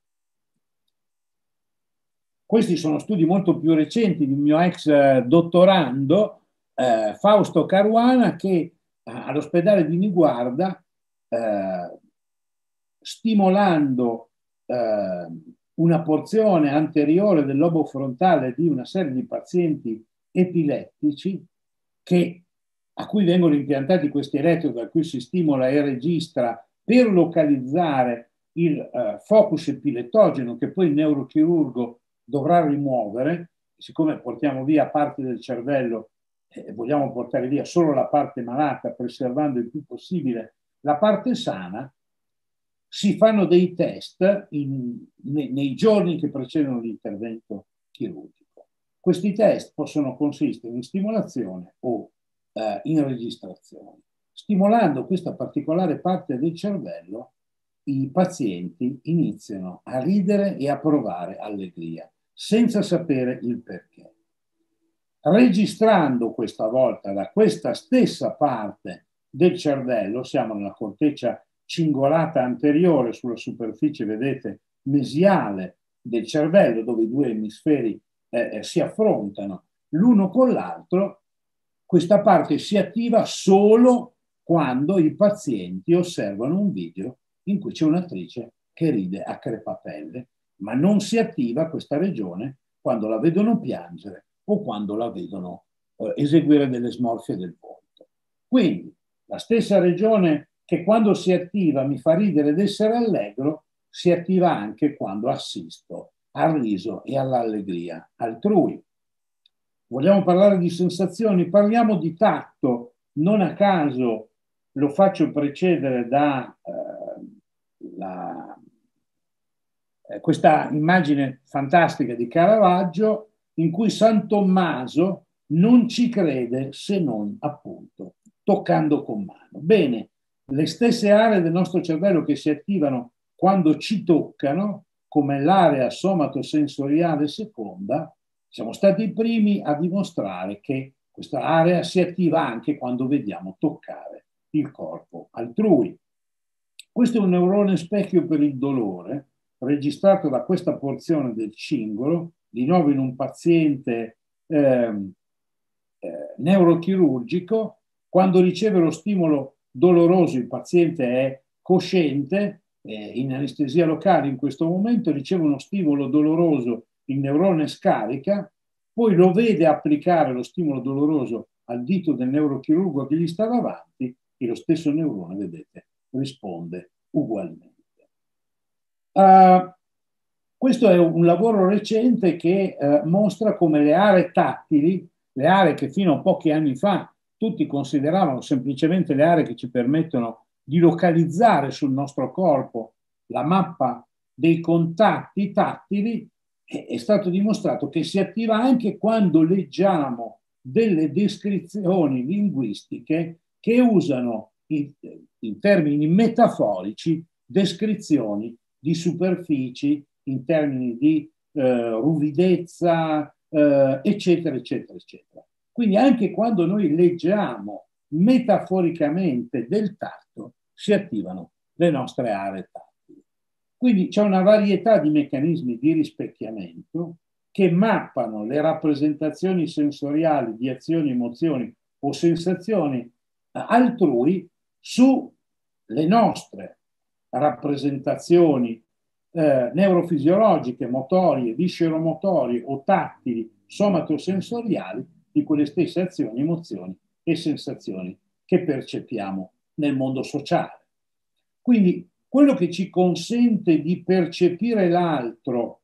Questi sono studi molto più recenti di un mio ex dottorando, eh, Fausto Caruana, che eh, all'ospedale di Niguarda, eh, stimolando eh, una porzione anteriore del lobo frontale di una serie di pazienti epilettici che, a cui vengono impiantati questi elettrodi a cui si stimola e registra per localizzare il eh, focus epilettogeno che poi il neurochirurgo dovrà rimuovere. Siccome portiamo via parte del cervello e eh, vogliamo portare via solo la parte malata, preservando il più possibile la parte sana, si fanno dei test in, nei, nei giorni che precedono l'intervento chirurgico. Questi test possono consistere in stimolazione o eh, in registrazione. Stimolando questa particolare parte del cervello, i pazienti iniziano a ridere e a provare allegria, senza sapere il perché. Registrando questa volta da questa stessa parte del cervello, siamo nella corteccia cingolata anteriore sulla superficie, vedete, mesiale del cervello, dove i due emisferi eh, si affrontano l'uno con l'altro, questa parte si attiva solo quando i pazienti osservano un video in cui c'è un'attrice che ride a crepapelle, ma non si attiva questa regione quando la vedono piangere o quando la vedono eh, eseguire delle smorfie del volto. Quindi la stessa regione che quando si attiva mi fa ridere ed essere allegro, si attiva anche quando assisto al riso e all'allegria altrui. Vogliamo parlare di sensazioni? Parliamo di tatto. Non a caso lo faccio precedere da eh, la, eh, questa immagine fantastica di Caravaggio in cui San Tommaso non ci crede se non appunto toccando con mano. Bene, le stesse aree del nostro cervello che si attivano quando ci toccano, come l'area somatosensoriale seconda, siamo stati i primi a dimostrare che questa area si attiva anche quando vediamo toccare il corpo altrui. Questo è un neurone specchio per il dolore, registrato da questa porzione del cingolo, di nuovo in un paziente eh, eh, neurochirurgico. Quando riceve lo stimolo doloroso, il paziente è cosciente, eh, in anestesia locale in questo momento, riceve uno stimolo doloroso, il neurone scarica, poi lo vede applicare lo stimolo doloroso al dito del neurochirurgo che gli sta davanti e lo stesso neurone, vedete, risponde ugualmente. Uh, questo è un lavoro recente che uh, mostra come le aree tattili, le aree che fino a pochi anni fa tutti consideravano semplicemente le aree che ci permettono di localizzare sul nostro corpo la mappa dei contatti tattili, è stato dimostrato che si attiva anche quando leggiamo delle descrizioni linguistiche che usano in, in termini metaforici descrizioni di superfici in termini di eh, ruvidezza, eh, eccetera, eccetera, eccetera. Quindi anche quando noi leggiamo metaforicamente del tatto si attivano le nostre aree tattili. Quindi c'è una varietà di meccanismi di rispecchiamento che mappano le rappresentazioni sensoriali di azioni, emozioni o sensazioni altrui sulle nostre rappresentazioni eh, neurofisiologiche, motorie, visceromotorie o tattili, somatosensoriali di quelle stesse azioni, emozioni e sensazioni che percepiamo nel mondo sociale. Quindi quello che ci consente di percepire l'altro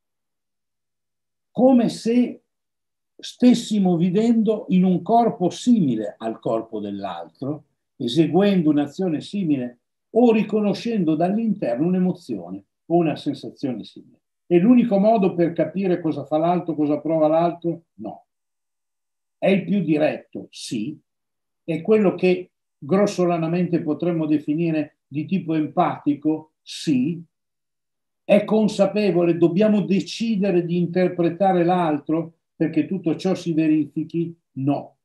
come se stessimo vivendo in un corpo simile al corpo dell'altro, eseguendo un'azione simile o riconoscendo dall'interno un'emozione o una sensazione simile. È l'unico modo per capire cosa fa l'altro, cosa prova l'altro? No. È il più diretto? Sì. È quello che grossolanamente potremmo definire di tipo empatico? Sì. È consapevole? Dobbiamo decidere di interpretare l'altro perché tutto ciò si verifichi? No.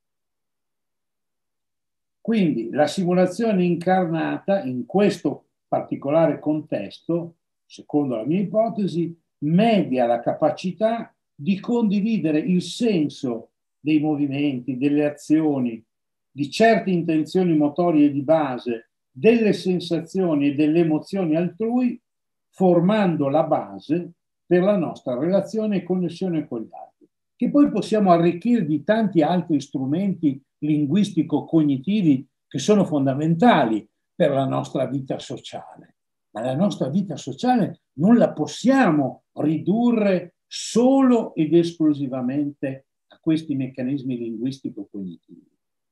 Quindi la simulazione incarnata in questo particolare contesto, secondo la mia ipotesi, media la capacità di condividere il senso dei movimenti, delle azioni, di certe intenzioni motorie di base, delle sensazioni e delle emozioni altrui formando la base per la nostra relazione e connessione con gli altri, che poi possiamo arricchire di tanti altri strumenti linguistico-cognitivi che sono fondamentali per la nostra vita sociale. Ma la nostra vita sociale non la possiamo ridurre solo ed esclusivamente a questi meccanismi linguistico-cognitivi.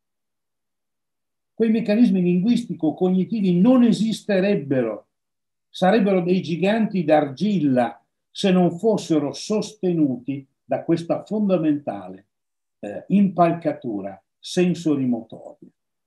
Quei meccanismi linguistico-cognitivi non esisterebbero, sarebbero dei giganti d'argilla se non fossero sostenuti da questa fondamentale eh, impalcatura sensorimotoria.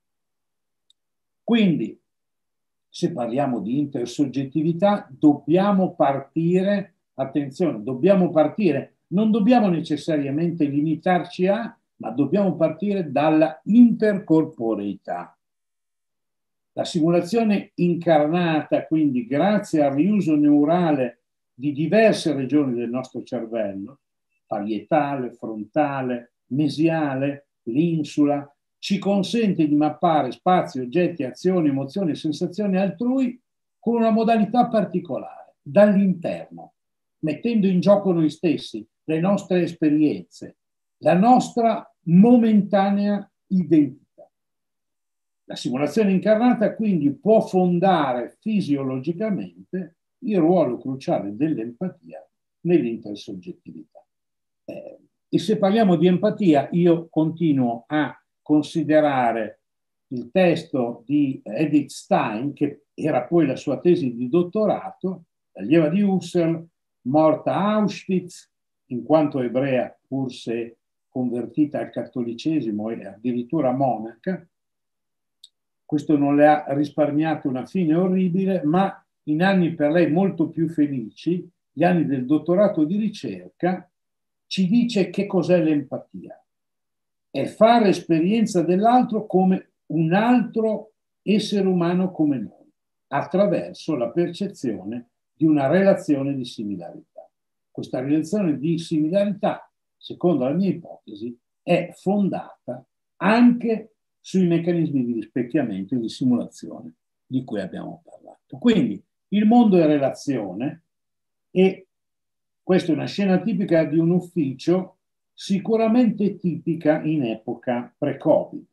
Quindi, se parliamo di intersoggettività, dobbiamo partire, attenzione, dobbiamo partire, non dobbiamo necessariamente limitarci a, ma dobbiamo partire dalla intercorporeità. La simulazione incarnata, quindi grazie al riuso neurale di diverse regioni del nostro cervello, parietale, frontale, mesiale, l'insula, ci consente di mappare spazi, oggetti, azioni, emozioni e sensazioni altrui con una modalità particolare, dall'interno, mettendo in gioco noi stessi, le nostre esperienze, la nostra momentanea identità. La simulazione incarnata quindi può fondare fisiologicamente il ruolo cruciale dell'empatia nell'intersoggettività. Eh, e se parliamo di empatia, io continuo a considerare il testo di Edith Stein, che era poi la sua tesi di dottorato, allieva di Husserl, morta a Auschwitz, in quanto ebrea, pur se convertita al cattolicesimo e addirittura monaca. Questo non le ha risparmiato una fine orribile, ma in anni per lei molto più felici, gli anni del dottorato di ricerca, ci dice che cos'è l'empatia. È fare esperienza dell'altro come un altro essere umano come noi, attraverso la percezione di una relazione di similarità. Questa relazione di similarità, secondo la mia ipotesi, è fondata anche sui meccanismi di rispecchiamento e di simulazione di cui abbiamo parlato. Quindi il mondo è relazione e questa è una scena tipica di un ufficio, sicuramente tipica in epoca pre-Covid.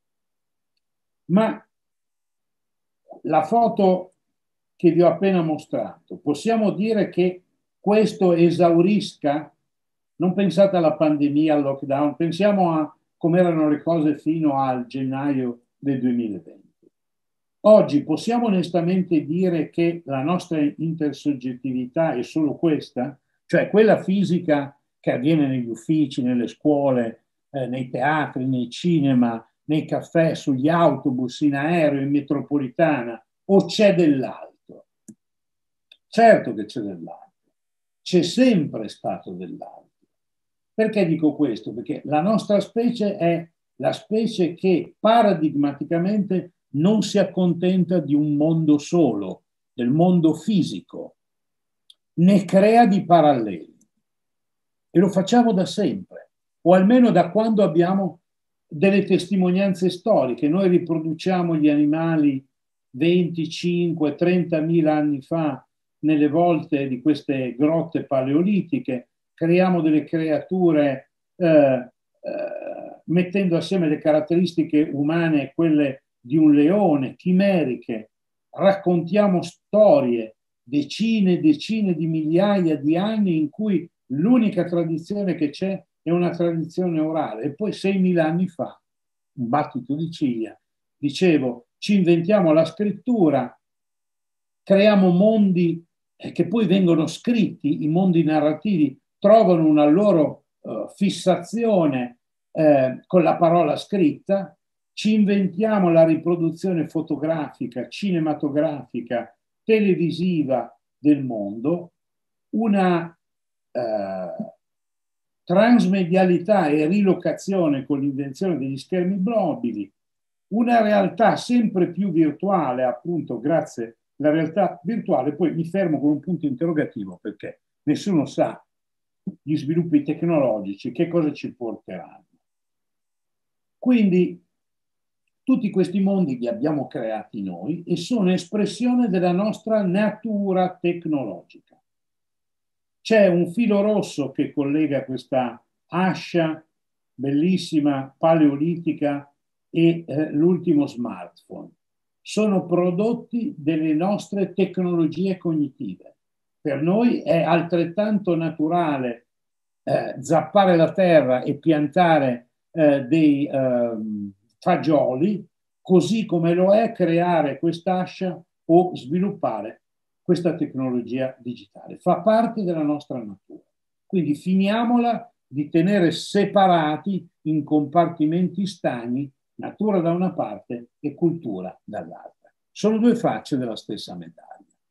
Ma la foto che vi ho appena mostrato, possiamo dire che questo esaurisca? Non pensate alla pandemia, al lockdown, pensiamo a come erano le cose fino al gennaio del duemilaventi. Oggi possiamo onestamente dire che la nostra intersoggettività è solo questa? Cioè quella fisica che avviene negli uffici, nelle scuole, eh, nei teatri, nei cinema, nei caffè, sugli autobus, in aereo, in metropolitana, o c'è dell'altro? Certo che c'è dell'altro. C'è sempre stato dell'altro. Perché dico questo? Perché la nostra specie è la specie che paradigmaticamente non si accontenta di un mondo solo, del mondo fisico, ne crea di paralleli. E lo facciamo da sempre, o almeno da quando abbiamo delle testimonianze storiche. Noi riproduciamo gli animali venticinque trentamila anni fa nelle volte di queste grotte paleolitiche, creiamo delle creature eh, eh, mettendo assieme le caratteristiche umane e quelle di un leone, chimeriche, raccontiamo storie, decine e decine di migliaia di anni in cui l'unica tradizione che c'è è una tradizione orale. E poi seimila anni fa, un battito di ciglia, dicevo, ci inventiamo la scrittura, creiamo mondi che poi vengono scritti, i mondi narrativi trovano una loro uh, fissazione eh, con la parola scritta, ci inventiamo la riproduzione fotografica, cinematografica, televisiva del mondo, una eh, transmedialità e rilocazione con l'invenzione degli schermi mobili, una realtà sempre più virtuale, appunto grazie alla realtà virtuale. Poi mi fermo con un punto interrogativo perché nessuno sa gli sviluppi tecnologici che cosa ci porteranno. Quindi Tutti questi mondi li abbiamo creati noi e sono espressione della nostra natura tecnologica. C'è un filo rosso che collega questa ascia bellissima, paleolitica, e eh, l'ultimo smartphone. Sono prodotti delle nostre tecnologie cognitive. Per noi è altrettanto naturale eh, zappare la terra e piantare eh, dei eh, fagioli, così come lo è creare quest'ascia o sviluppare questa tecnologia digitale. Fa parte della nostra natura. Quindi finiamola di tenere separati in compartimenti stagni natura da una parte e cultura dall'altra. Sono due facce della stessa medaglia.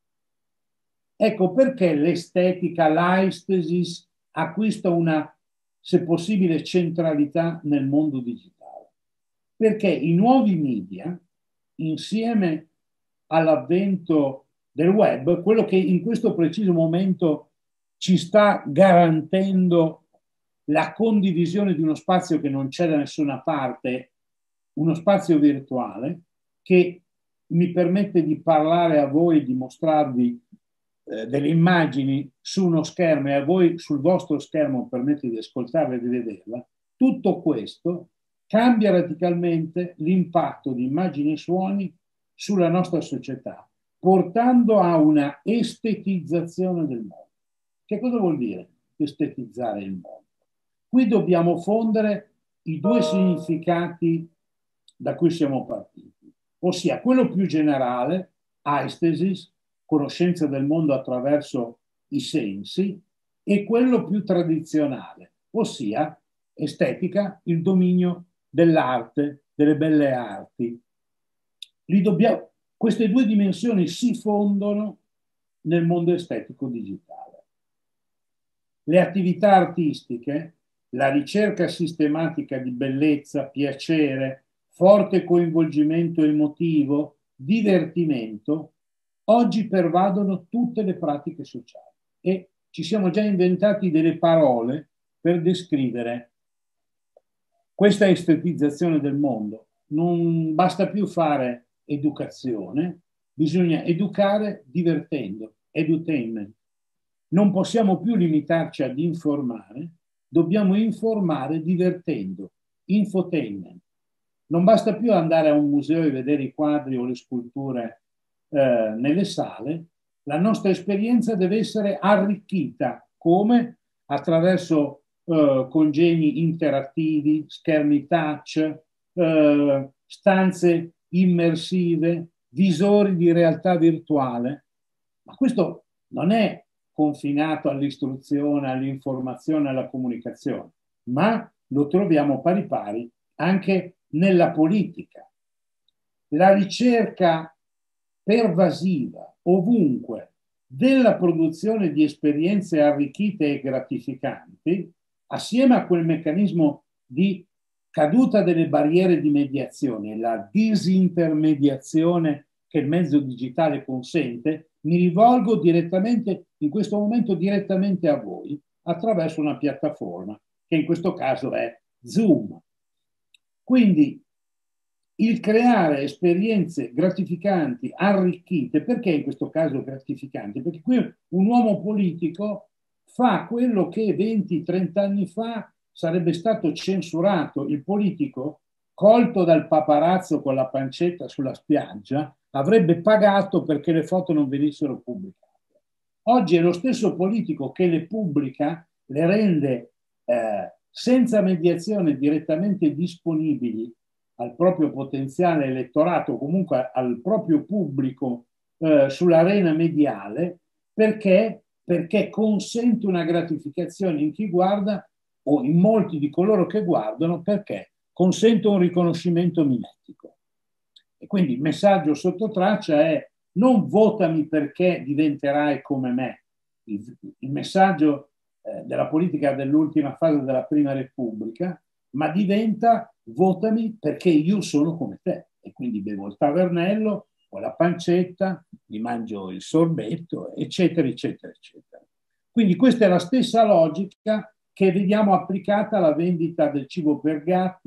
Ecco perché l'estetica, l'aestesis acquista una, se possibile, centralità nel mondo digitale. Perché i nuovi media, insieme all'avvento del web, quello che in questo preciso momento ci sta garantendo la condivisione di uno spazio che non c'è da nessuna parte, uno spazio virtuale che mi permette di parlare a voi e di mostrarvi eh, delle immagini su uno schermo e a voi sul vostro schermo permette di ascoltarla e di vederla. Tutto questo cambia radicalmente l'impatto di immagini e suoni sulla nostra società, portando a una estetizzazione del mondo. Che cosa vuol dire estetizzare il mondo? Qui dobbiamo fondere i due significati da cui siamo partiti, ossia quello più generale, aesthesis, conoscenza del mondo attraverso i sensi, e quello più tradizionale, ossia estetica, il dominio dell'arte, delle belle arti. Li dobbiamo, queste due dimensioni si fondono nel mondo estetico digitale. Le attività artistiche, la ricerca sistematica di bellezza, piacere, forte coinvolgimento emotivo, divertimento, oggi pervadono tutte le pratiche sociali e ci siamo già inventati delle parole per descrivere questa estetizzazione del mondo. Non basta più fare educazione, bisogna educare divertendo, edutainment. Non possiamo più limitarci ad informare, dobbiamo informare divertendo, infotainment. Non basta più andare a un museo e vedere i quadri o le sculture eh, nelle sale, la nostra esperienza deve essere arricchita. Come? Attraverso eh, congegni interattivi, schermi touch, eh, stanze immersive, visori di realtà virtuale. Ma questo non è confinato all'istruzione, all'informazione, alla comunicazione, ma lo troviamo pari pari anche nella politica. La ricerca pervasiva ovunque della produzione di esperienze arricchite e gratificanti, assieme a quel meccanismo di caduta delle barriere di mediazione, la disintermediazione che il mezzo digitale consente, mi rivolgo direttamente, in questo momento direttamente a voi, attraverso una piattaforma, che in questo caso è Zoom. Quindi il creare esperienze gratificanti, arricchite, perché in questo caso gratificanti? Perché qui un uomo politico fa quello che venti trenta anni fa sarebbe stato censurato. Il politico, colto dal paparazzo con la pancetta sulla spiaggia, avrebbe pagato perché le foto non venissero pubblicate. Oggi è lo stesso politico che le pubblica, le rende eh, senza mediazione direttamente disponibili al proprio potenziale elettorato, comunque al proprio pubblico eh, sull'arena mediale, perché, perché consente una gratificazione in chi guarda o in molti di coloro che guardano, perché consente un riconoscimento mimetico. E quindi il messaggio sotto traccia è: non votami perché diventerai come me. Il, il messaggio eh, della politica dell'ultima fase della Prima Repubblica, ma diventa: votami perché io sono come te. E quindi bevo il tavernello, ho la pancetta, mi mangio il sorbetto, eccetera, eccetera, eccetera. Quindi questa è la stessa logica che vediamo applicata alla vendita del cibo per gatti,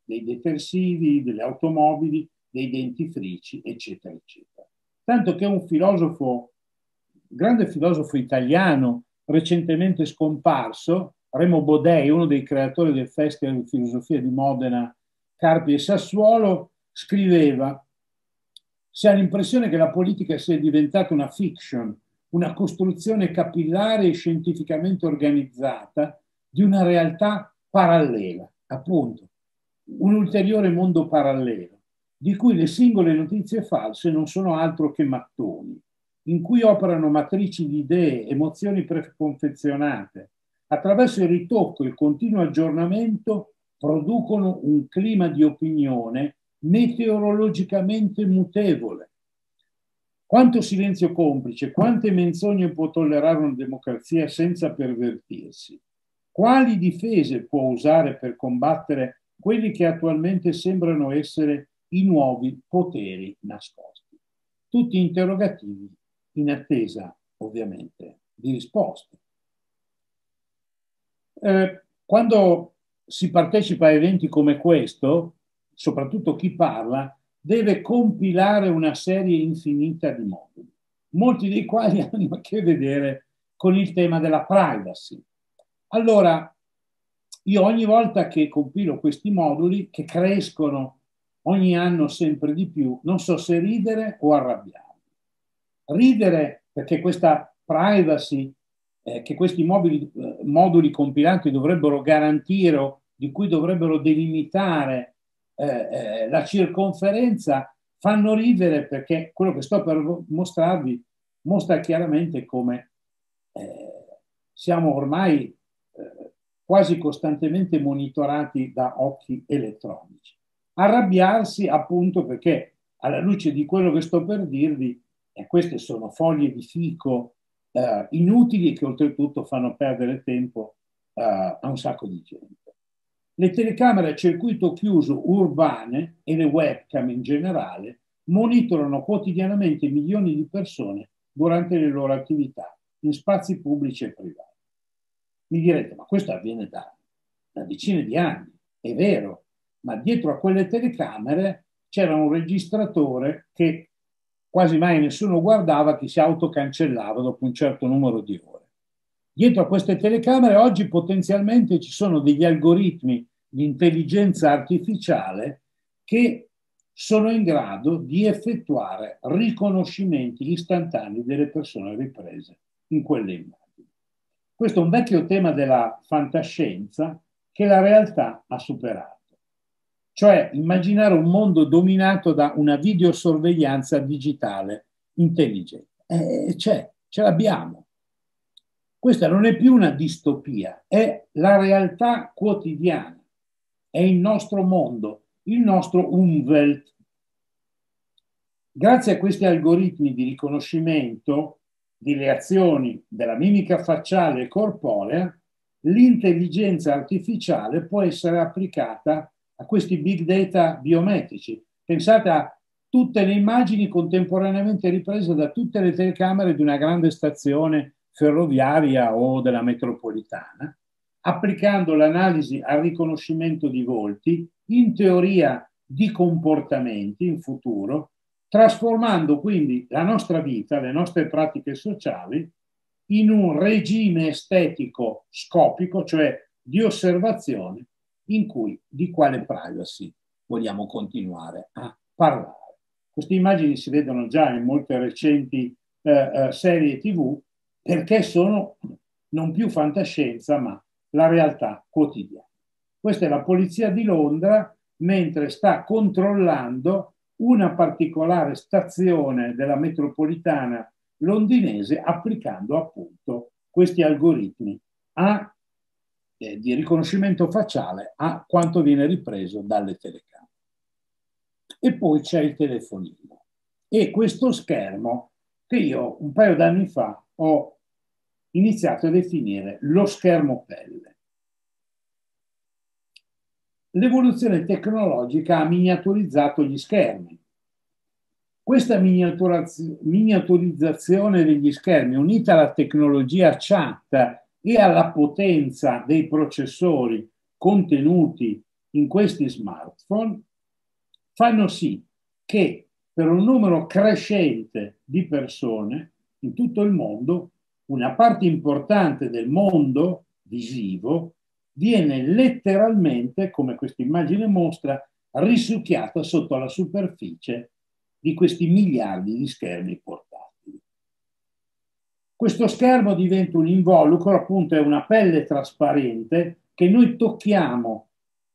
dei detersivi, delle automobili, dei dentifrici, eccetera, eccetera. Tanto che un filosofo, grande filosofo italiano, recentemente scomparso, Remo Bodei, uno dei creatori del Festival di Filosofia di Modena, Carpi e Sassuolo, scriveva: si ha l'impressione che la politica sia diventata una fiction, una costruzione capillare e scientificamente organizzata di una realtà parallela, appunto, un ulteriore mondo parallelo, di cui le singole notizie false non sono altro che mattoni, in cui operano matrici di idee, emozioni preconfezionate. Attraverso il ritocco e il continuo aggiornamento producono un clima di opinione meteorologicamente mutevole. Quanto silenzio complice, quante menzogne può tollerare una democrazia senza pervertirsi? Quali difese può usare per combattere quelli che attualmente sembrano essere i nuovi poteri nascosti? Tutti interrogativi in attesa, ovviamente, di risposte. Eh, quando si partecipa a eventi come questo, soprattutto chi parla, deve compilare una serie infinita di moduli, molti dei quali hanno a che vedere con il tema della privacy. Allora, io ogni volta che compilo questi moduli, che crescono ogni anno sempre di più, non so se ridere o arrabbiarmi. Ridere perché questa privacy eh, che questi mobili, eh, moduli compilanti dovrebbero garantire o di cui dovrebbero delimitare eh, eh, la circonferenza, fanno ridere perché quello che sto per mostrarvi mostra chiaramente come eh, siamo ormai eh, quasi costantemente monitorati da occhi elettronici. Arrabbiarsi appunto perché alla luce di quello che sto per dirvi, e queste sono foglie di fico eh, inutili che oltretutto fanno perdere tempo eh, a un sacco di gente. Le telecamere a circuito chiuso urbane e le webcam in generale monitorano quotidianamente milioni di persone durante le loro attività in spazi pubblici e privati. Mi direte, ma questo avviene da, da decine di anni, è vero, ma dietro a quelle telecamere c'era un registratore che quasi mai nessuno guardava, che si autocancellava dopo un certo numero di ore. Dietro a queste telecamere oggi potenzialmente ci sono degli algoritmi di intelligenza artificiale che sono in grado di effettuare riconoscimenti istantanei delle persone riprese in quelle immagini. Questo è un vecchio tema della fantascienza che la realtà ha superato. Cioè immaginare un mondo dominato da una videosorveglianza digitale intelligente. Eh, c'è, ce l'abbiamo. Questa non è più una distopia, è la realtà quotidiana, è il nostro mondo, il nostro Umwelt. Grazie a questi algoritmi di riconoscimento delle azioni della mimica facciale e corporea, l'intelligenza artificiale può essere applicata a questi big data biometrici. Pensate a tutte le immagini contemporaneamente riprese da tutte le telecamere di una grande stazione ferroviaria o della metropolitana, applicando l'analisi al riconoscimento di volti, in teoria di comportamenti in futuro, trasformando quindi la nostra vita, le nostre pratiche sociali, in un regime estetico scopico, cioè di osservazione, in cui di quale privacy vogliamo continuare a parlare. Queste immagini si vedono già in molte recenti eh, eh, serie tivù, perché sono non più fantascienza, ma la realtà quotidiana. Questa è la polizia di Londra mentre sta controllando una particolare stazione della metropolitana londinese applicando appunto questi algoritmi a, eh, di riconoscimento facciale a quanto viene ripreso dalle telecamere. E poi c'è il telefonino e questo schermo che io un paio d'anni fa ho iniziato a definire lo schermo pelle. L'evoluzione tecnologica ha miniaturizzato gli schermi. Questa miniaturizzazione degli schermi, unita alla tecnologia chat e alla potenza dei processori contenuti in questi smartphone fanno sì che per un numero crescente di persone in tutto il mondo, una parte importante del mondo visivo viene letteralmente, come questa immagine mostra, risucchiata sotto la superficie di questi miliardi di schermi portatili. Questo schermo diventa un involucro, appunto è una pelle trasparente che noi tocchiamo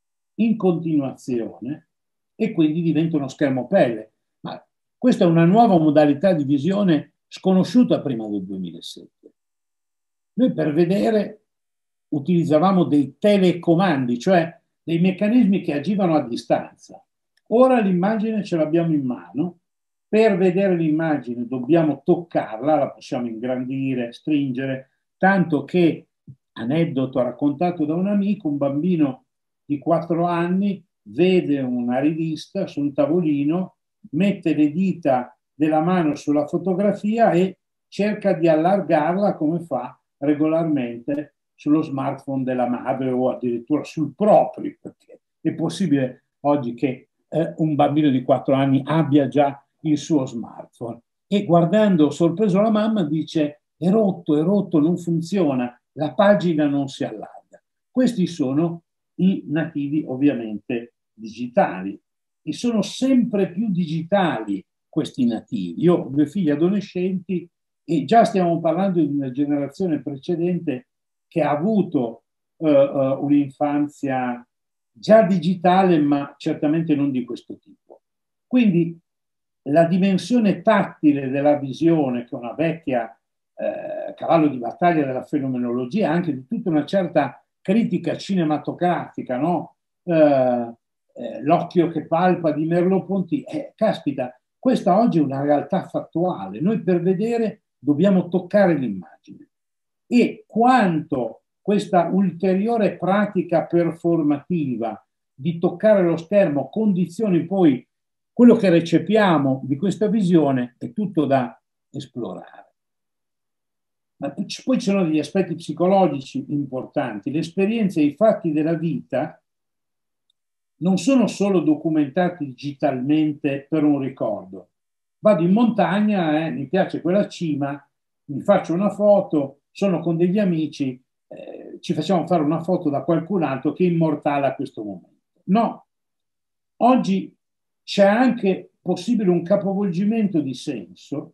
in continuazione e quindi diventa uno schermo pelle. Ma questa è una nuova modalità di visione sconosciuta prima del duemilasette. Noi per vedere utilizzavamo dei telecomandi, cioè dei meccanismi che agivano a distanza. Ora l'immagine ce l'abbiamo in mano, per vedere l'immagine dobbiamo toccarla, la possiamo ingrandire, stringere, tanto che, aneddoto raccontato da un amico, un bambino di quattro anni vede una rivista su un tavolino, mette le dita della mano sulla fotografia e cerca di allargarla come fa regolarmente sullo smartphone della madre o addirittura sul proprio, perché è possibile oggi che eh, un bambino di quattro anni abbia già il suo smartphone. E guardando sorpreso la mamma dice: è rotto, è rotto, non funziona, la pagina non si allarga. Questi sono i nativi ovviamente digitali e sono sempre più digitali questi nativi. Io ho due figli adolescenti e già stiamo parlando di una generazione precedente che ha avuto uh, uh, un'infanzia già digitale, ma certamente non di questo tipo. Quindi la dimensione tattile della visione, che è una vecchia eh, cavallo di battaglia della fenomenologia, anche di tutta una certa critica cinematografica, no? Eh, eh, l'occhio che palpa di Merleau-Ponty, eh, caspita, questa oggi è una realtà fattuale. Noi per vedere dobbiamo toccare l'immagine. E quanto questa ulteriore pratica performativa di toccare lo schermo condizioni poi quello che recepiamo di questa visione è tutto da esplorare. Ma poi ci sono degli aspetti psicologici importanti. Le esperienze e i fatti della vita non sono solo documentati digitalmente per un ricordo. Vado in montagna, eh, mi piace quella cima, mi faccio una foto, sono con degli amici, eh, ci facciamo fare una foto da qualcun altro che immortala questo momento. No, oggi c'è anche possibile un capovolgimento di senso,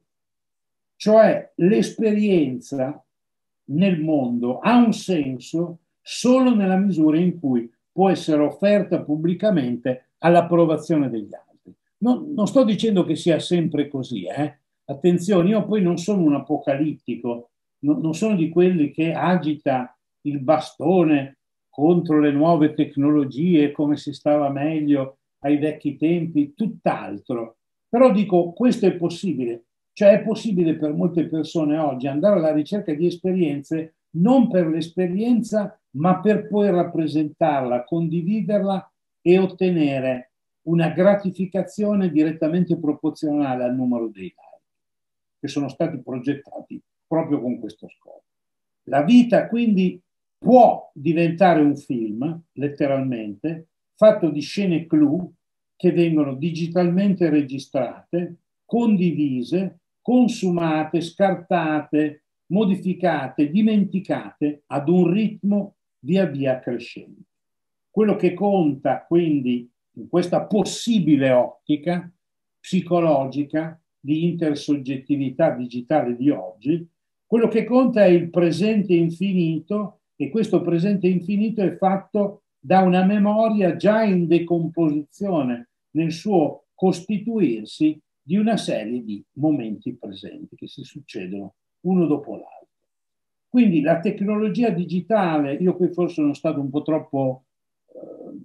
cioè l'esperienza nel mondo ha un senso solo nella misura in cui può essere offerta pubblicamente all'approvazione degli altri. Non, non sto dicendo che sia sempre così, eh? Attenzione, io poi non sono un apocalittico, no, non sono di quelli che agita il bastone contro le nuove tecnologie, come si stava meglio ai vecchi tempi, tutt'altro. Però dico, questo è possibile. Cioè è possibile per molte persone oggi andare alla ricerca di esperienze non per l'esperienza, ma per poi rappresentarla, condividerla e ottenere una gratificazione direttamente proporzionale al numero dei like, che sono stati progettati proprio con questo scopo. La vita quindi può diventare un film, letteralmente, fatto di scene clou che vengono digitalmente registrate, condivise, consumate, scartate, modificate, dimenticate ad un ritmo via via crescente. Quello che conta quindi in questa possibile ottica psicologica di intersoggettività digitale di oggi, quello che conta è il presente infinito e questo presente infinito è fatto da una memoria già in decomposizione nel suo costituirsi di una serie di momenti presenti che si succedono uno dopo l'altro. Quindi la tecnologia digitale, io qui forse sono stato un po' troppo eh,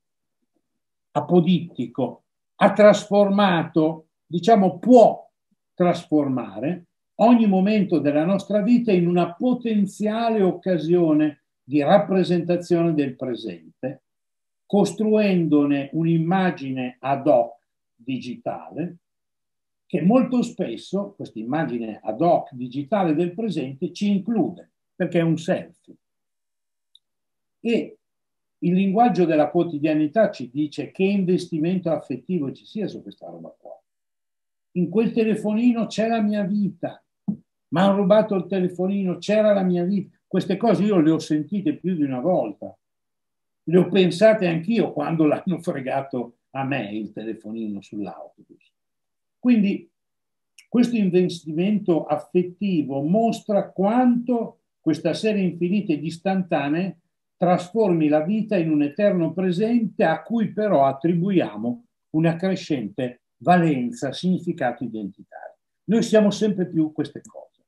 apodittico, ha trasformato, diciamo può trasformare ogni momento della nostra vita in una potenziale occasione di rappresentazione del presente, costruendone un'immagine ad hoc digitale che molto spesso, questa immagine ad hoc digitale del presente, ci include, perché è un selfie. E il linguaggio della quotidianità ci dice che investimento affettivo ci sia su questa roba qua. In quel telefonino c'è la mia vita, mi hanno rubato il telefonino, c'era la mia vita. Queste cose io le ho sentite più di una volta, le ho pensate anch'io quando l'hanno fregato a me il telefonino sull'autobus. Quindi questo investimento affettivo mostra quanto questa serie infinita di istantanee trasformi la vita in un eterno presente a cui però attribuiamo una crescente valenza, significato identitario. Noi siamo sempre più queste cose.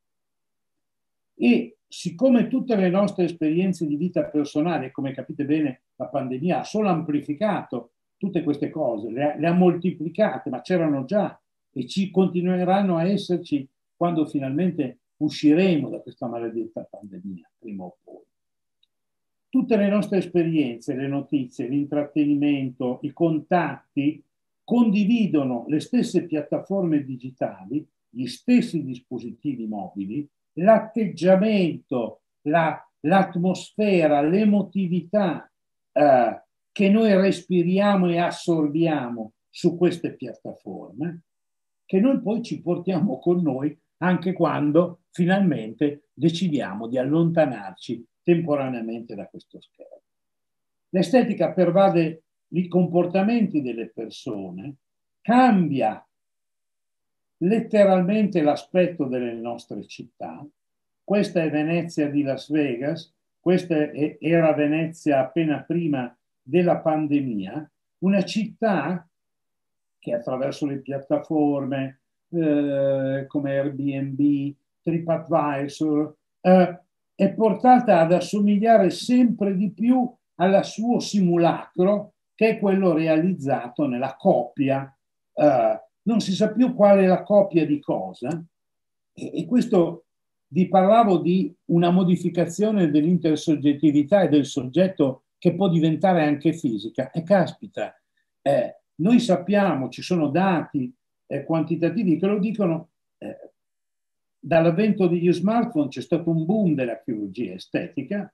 E siccome tutte le nostre esperienze di vita personale, come capite bene, la pandemia ha solo amplificato tutte queste cose, le ha, le ha moltiplicate, ma c'erano già e ci continueranno a esserci quando finalmente usciremo da questa maledetta pandemia, prima o poi. Tutte le nostre esperienze, le notizie, l'intrattenimento, i contatti condividono le stesse piattaforme digitali, gli stessi dispositivi mobili, l'atteggiamento, la, l'atmosfera, l'emotività eh, che noi respiriamo e assorbiamo su queste piattaforme, che noi poi ci portiamo con noi anche quando finalmente decidiamo di allontanarci temporaneamente da questo schermo. L'estetica pervade i comportamenti delle persone, cambia letteralmente l'aspetto delle nostre città. Questa è Venezia di Las Vegas, questa è, era Venezia appena prima della pandemia, una città che attraverso le piattaforme eh, come Airbnb, TripAdvisor, eh, è portata ad assomigliare sempre di più al suo simulacro, che è quello realizzato nella coppia. Eh, non si sa più qual è la coppia di cosa, e, e questo vi parlavo di una modificazione dell'intersoggettività e del soggetto che può diventare anche fisica. E caspita, eh, noi sappiamo, ci sono dati eh, quantitativi che lo dicono, eh, dall'avvento degli smartphone c'è stato un boom della chirurgia estetica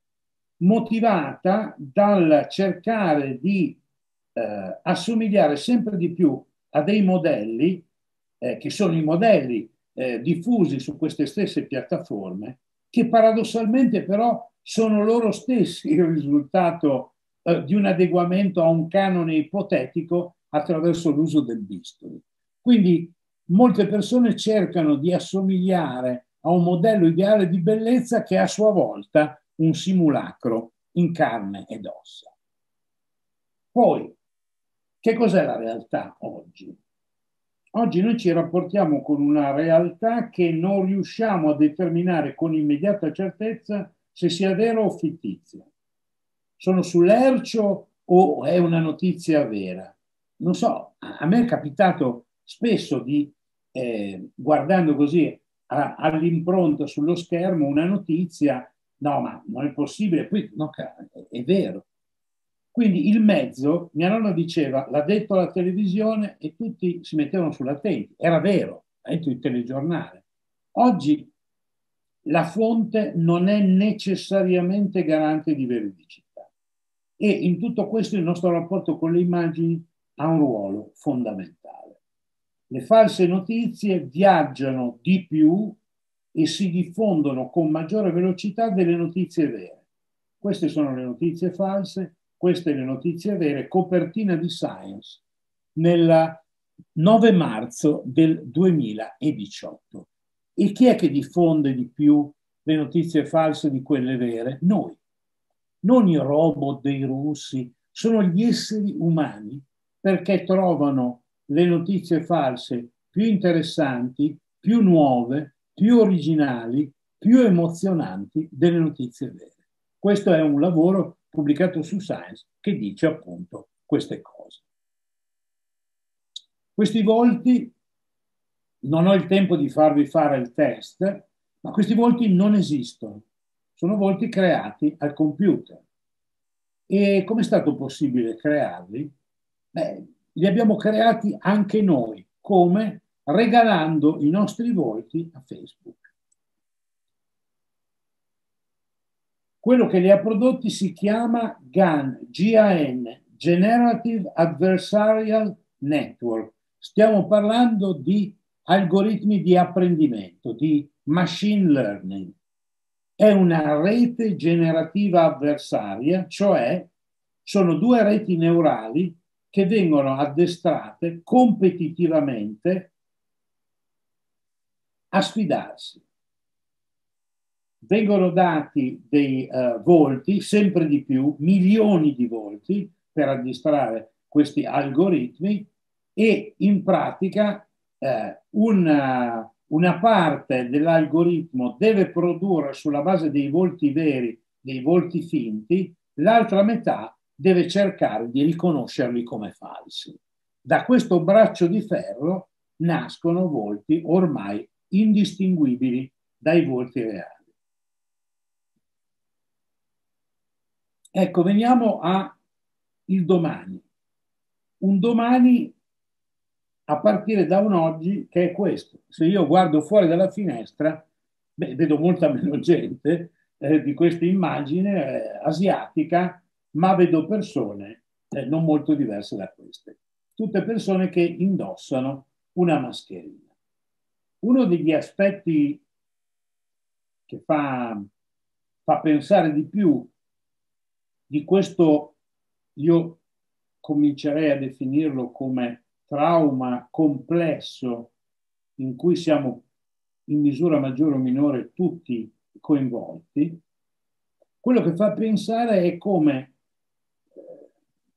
motivata dal cercare di eh, assomigliare sempre di più a dei modelli eh, che sono i modelli eh, diffusi su queste stesse piattaforme, che paradossalmente però sono loro stessi il risultato eh, di un adeguamento a un canone ipotetico attraverso l'uso del bisturi. Quindi molte persone cercano di assomigliare a un modello ideale di bellezza che è a sua volta un simulacro in carne ed ossa. Poi, che cos'è la realtà oggi? Oggi noi ci rapportiamo con una realtà che non riusciamo a determinare con immediata certezza se sia vera o fittizia. Sono sull'ercio o è una notizia vera? Non so, a me è capitato spesso di, eh, guardando così all'impronta sullo schermo una notizia, no ma non è possibile, poi no, è, è vero. Quindi il mezzo, mia nonna diceva, l'ha detto alla televisione e tutti si mettevano sull'attenti. Era vero, ha detto il telegiornale. Oggi la fonte non è necessariamente garante di veridicità. E in tutto questo il nostro rapporto con le immagini ha un ruolo fondamentale. Le false notizie viaggiano di più e si diffondono con maggiore velocità delle notizie vere. Queste sono le notizie false, queste le notizie vere, copertina di Science nel nove marzo del duemiladiciotto. E chi è che diffonde di più le notizie false di quelle vere? Noi. Non i robot dei russi, sono gli esseri umani, perché trovano le notizie false più interessanti, più nuove, più originali, più emozionanti delle notizie vere. Questo è un lavoro pubblicato su Science che dice appunto queste cose. Questi volti, non ho il tempo di farvi fare il test, ma questi volti non esistono. Sono volti creati al computer. E come è stato possibile crearli? Beh, li abbiamo creati anche noi. Come? Regalando i nostri volti a Facebook. quello che li ha prodotti si chiama GAN, G A N, Generative Adversarial Network. Stiamo parlando di algoritmi di apprendimento, di machine learning. È una rete generativa avversaria, cioè sono due reti neurali che vengono addestrate competitivamente a sfidarsi. Vengono dati dei uh, volti, sempre di più, milioni di volti per addestrare questi algoritmi e in pratica eh, una, una parte dell'algoritmo deve produrre sulla base dei volti veri, dei volti finti, l'altra metà deve cercare di riconoscerli come falsi. Da questo braccio di ferro nascono volti ormai indistinguibili dai volti reali. Ecco, veniamo al domani. Un domani a partire da un oggi che è questo. Se io guardo fuori dalla finestra, beh, vedo molta meno gente eh, di questa immagine eh, asiatica, ma vedo persone eh, non molto diverse da queste. Tutte persone che indossano una mascherina. Uno degli aspetti che fa, fa pensare di più di questo, io comincerei a definirlo come trauma complesso in cui siamo in misura maggiore o minore tutti coinvolti, quello che fa pensare è come, eh,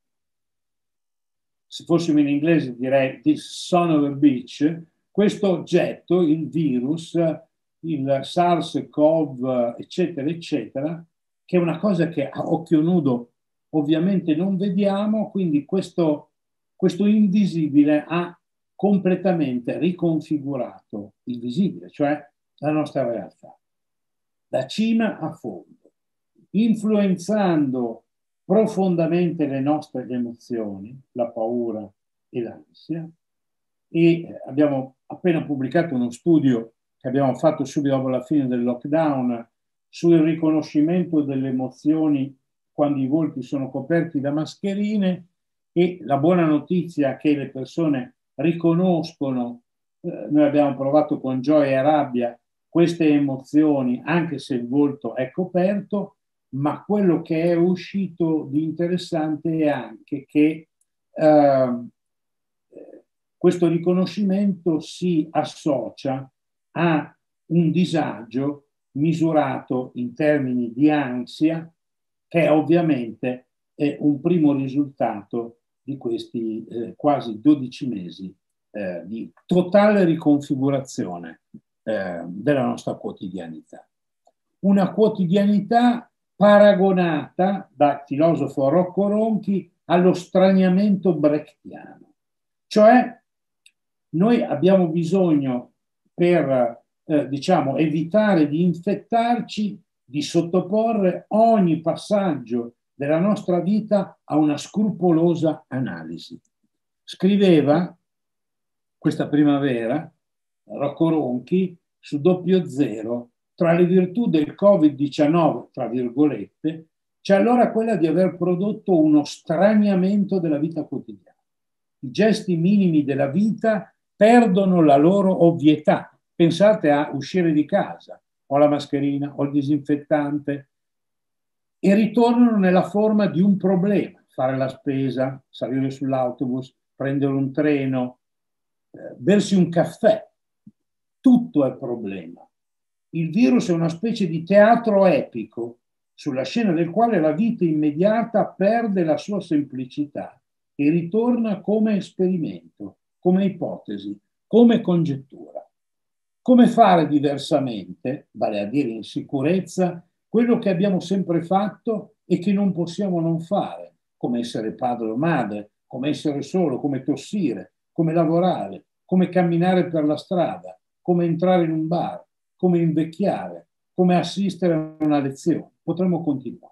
se fossimo in inglese direi this son of a bitch, questo oggetto, il virus, il SARS-CoV, eccetera, eccetera, che è una cosa che a occhio nudo ovviamente non vediamo, quindi questo, questo invisibile ha completamente riconfigurato il visibile, cioè la nostra realtà, da cima a fondo, influenzando profondamente le nostre emozioni, la paura e l'ansia. E abbiamo appena pubblicato uno studio che abbiamo fatto subito dopo la fine del lockdown sul riconoscimento delle emozioni quando i volti sono coperti da mascherine, e la buona notizia è che le persone riconoscono, eh, noi abbiamo provato con gioia e rabbia queste emozioni anche se il volto è coperto, ma quello che è uscito di interessante è anche che eh, questo riconoscimento si associa a un disagio misurato in termini di ansia, che è ovviamente è un primo risultato di questi eh, quasi dodici mesi eh, di totale riconfigurazione eh, della nostra quotidianità. Una quotidianità paragonata dal filosofo Rocco Ronchi allo straniamento brechtiano. Cioè, noi abbiamo bisogno per eh, diciamo, evitare di infettarci, di sottoporre ogni passaggio della nostra vita a una scrupolosa analisi. Scriveva questa primavera Rocco Ronchi su Doppio Zero: tra le virtù del Covid diciannove, tra virgolette, c'è allora quella di aver prodotto uno straniamento della vita quotidiana. I gesti minimi della vita perdono la loro ovvietà. Pensate a uscire di casa, ho la mascherina, ho il disinfettante, e ritornano nella forma di un problema: fare la spesa, salire sull'autobus, prendere un treno, eh, bersi un caffè. Tutto è problema. Il virus è una specie di teatro epico sulla scena del quale la vita immediata perde la sua semplicità e ritorna come esperimento, come ipotesi, come congettura. Come fare diversamente, vale a dire in sicurezza, quello che abbiamo sempre fatto e che non possiamo non fare, come essere padre o madre, come essere solo, come tossire, come lavorare, come camminare per la strada, come entrare in un bar, come invecchiare, come assistere a una lezione. Potremmo continuare.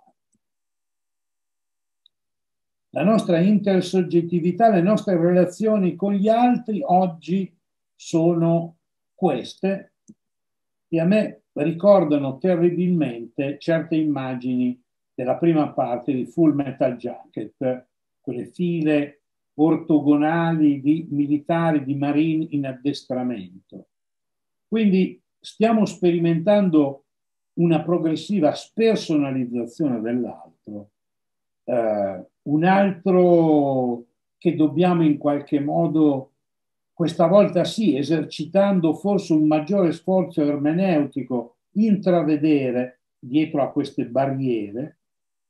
La nostra intersoggettività, le nostre relazioni con gli altri oggi sono queste, e a me ricordano terribilmente certe immagini della prima parte di Full Metal Jacket, quelle file ortogonali di militari, di marini in addestramento. Quindi stiamo sperimentando una progressiva spersonalizzazione dell'altro, eh, un altro che dobbiamo in qualche modo, questa volta sì, esercitando forse un maggiore sforzo ermeneutico, intravedere dietro a queste barriere,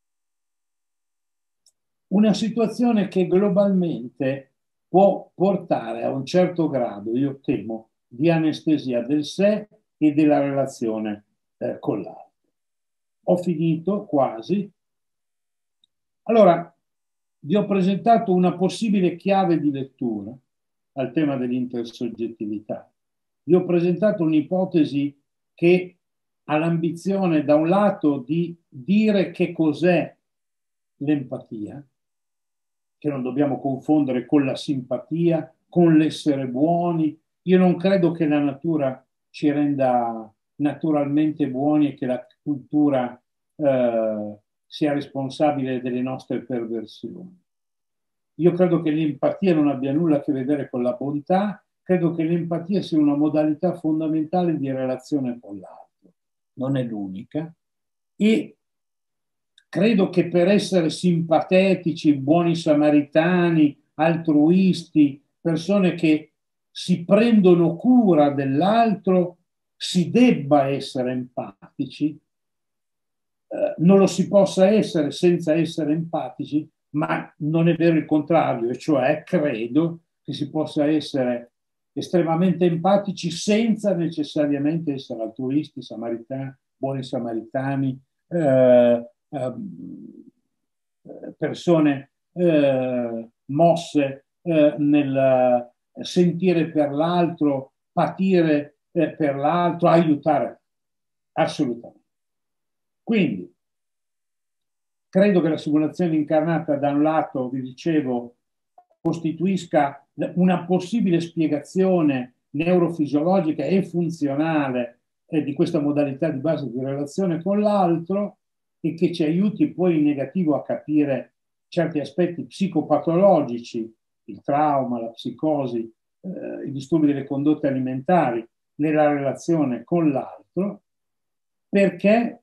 una situazione che globalmente può portare a un certo grado, io temo, di anestesia del sé e della relazione eh, con l'altro. Ho finito quasi. Allora, vi ho presentato una possibile chiave di lettura al tema dell'intersoggettività. Vi ho presentato un'ipotesi che ha l'ambizione, da un lato, di dire che cos'è l'empatia, che non dobbiamo confondere con la simpatia, con l'essere buoni. Io non credo che la natura ci renda naturalmente buoni e che la cultura eh, sia responsabile delle nostre perversioni. Io credo che l'empatia non abbia nulla a che vedere con la bontà, credo che l'empatia sia una modalità fondamentale di relazione con l'altro, non è l'unica, e credo che per essere simpatetici, buoni samaritani, altruisti, persone che si prendono cura dell'altro, si debba essere empatici. Eh, non lo si possa essere senza essere empatici, ma non è vero il contrario, e cioè credo che si possa essere estremamente empatici senza necessariamente essere altruisti, samaritani, buoni samaritani, eh, eh, persone eh, mosse eh, nel sentire per l'altro, patire eh, per l'altro, aiutare, assolutamente. Quindi, credo che la simulazione incarnata, da un lato, vi dicevo, costituisca una possibile spiegazione neurofisiologica e funzionale eh, di questa modalità di base di relazione con l'altro, e che ci aiuti poi in negativo a capire certi aspetti psicopatologici, il trauma, la psicosi, eh, i disturbi delle condotte alimentari nella relazione con l'altro, perché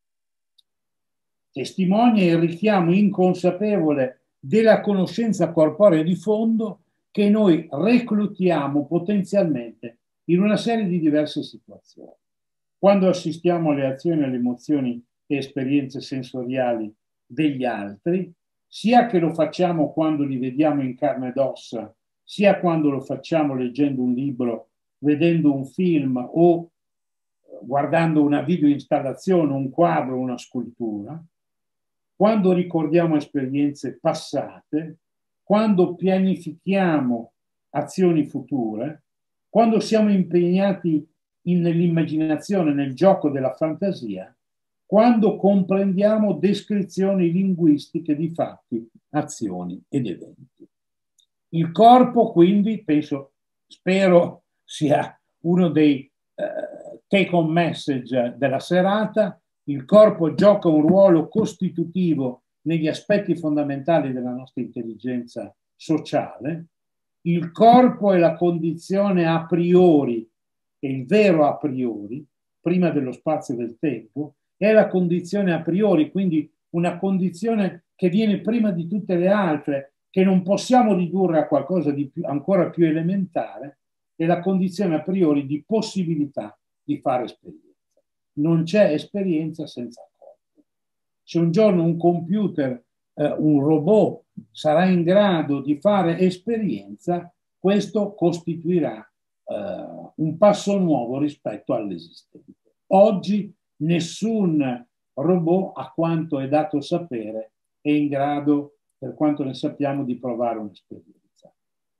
testimonia il richiamo inconsapevole della conoscenza corporea di fondo che noi reclutiamo potenzialmente in una serie di diverse situazioni. Quando assistiamo alle azioni, alle emozioni e esperienze sensoriali degli altri, sia che lo facciamo quando li vediamo in carne ed ossa, sia quando lo facciamo leggendo un libro, vedendo un film o guardando una videoinstallazione, un quadro, una scultura, quando ricordiamo esperienze passate, quando pianifichiamo azioni future, quando siamo impegnati nell'immaginazione, nel gioco della fantasia, quando comprendiamo descrizioni linguistiche di fatti, azioni ed eventi. Il corpo, quindi, penso, spero sia uno dei eh, take-home message della serata. Il corpo gioca un ruolo costitutivo negli aspetti fondamentali della nostra intelligenza sociale. Il corpo è la condizione a priori, è il vero a priori, prima dello spazio e del tempo, è la condizione a priori, quindi una condizione che viene prima di tutte le altre, che non possiamo ridurre a qualcosa di più, ancora più elementare, è la condizione a priori di possibilità di fare esperienza. Non c'è esperienza senza corpo. Se un giorno un computer, eh, un robot sarà in grado di fare esperienza, questo costituirà eh, un passo nuovo rispetto all'esistente. Oggi nessun robot, a quanto è dato sapere, è in grado, per quanto ne sappiamo, di provare un'esperienza.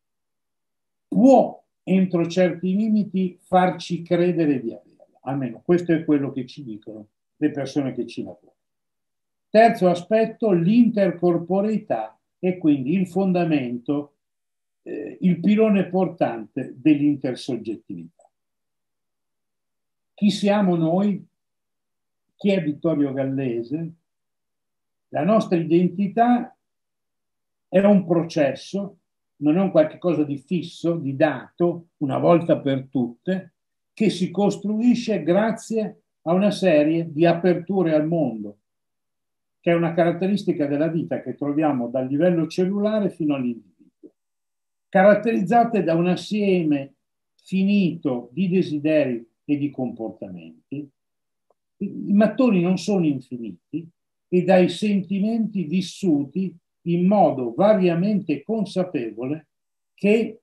Può, entro certi limiti, farci credere di averla. Almeno questo è quello che ci dicono le persone che ci lavorano. Terzo aspetto, l'intercorporeità è quindi il fondamento, eh, il pilone portante dell'intersoggettività, chi siamo noi, chi è Vittorio Gallese. La nostra identità è un processo, non è un qualche cosa di fisso, di dato, una volta per tutte, che si costruisce grazie a una serie di aperture al mondo, che è una caratteristica della vita che troviamo dal livello cellulare fino all'individuo, caratterizzate da un assieme finito di desideri e di comportamenti. I mattoni non sono infiniti e dai sentimenti vissuti in modo variamente consapevole che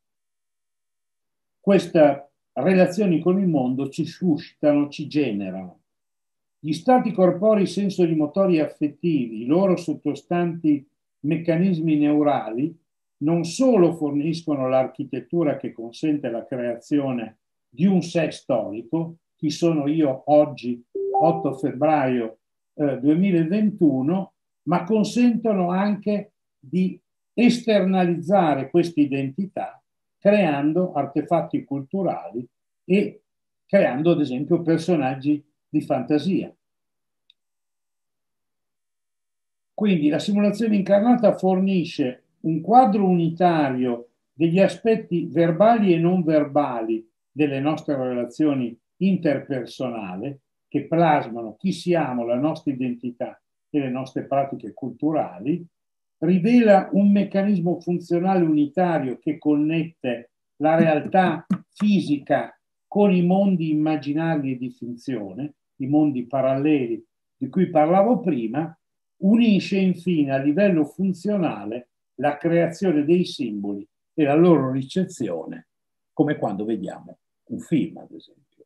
queste relazioni con il mondo ci suscitano, ci generano. Gli stati corporei sensori-motori e affettivi, i loro sottostanti meccanismi neurali, non solo forniscono l'architettura che consente la creazione di un sé storico, chi sono io oggi, otto febbraio eh, duemilaventuno, ma consentono anche di esternalizzare questa identità creando artefatti culturali e creando, ad esempio, personaggi di fantasia. Quindi la simulazione incarnata fornisce un quadro unitario degli aspetti verbali e non verbali delle nostre relazioni interpersonali che plasmano chi siamo, la nostra identità e le nostre pratiche culturali, rivela un meccanismo funzionale unitario che connette la realtà fisica con i mondi immaginari e di finzione, i mondi paralleli di cui parlavo prima, unisce infine a livello funzionale la creazione dei simboli e la loro ricezione, come quando vediamo un film, ad esempio.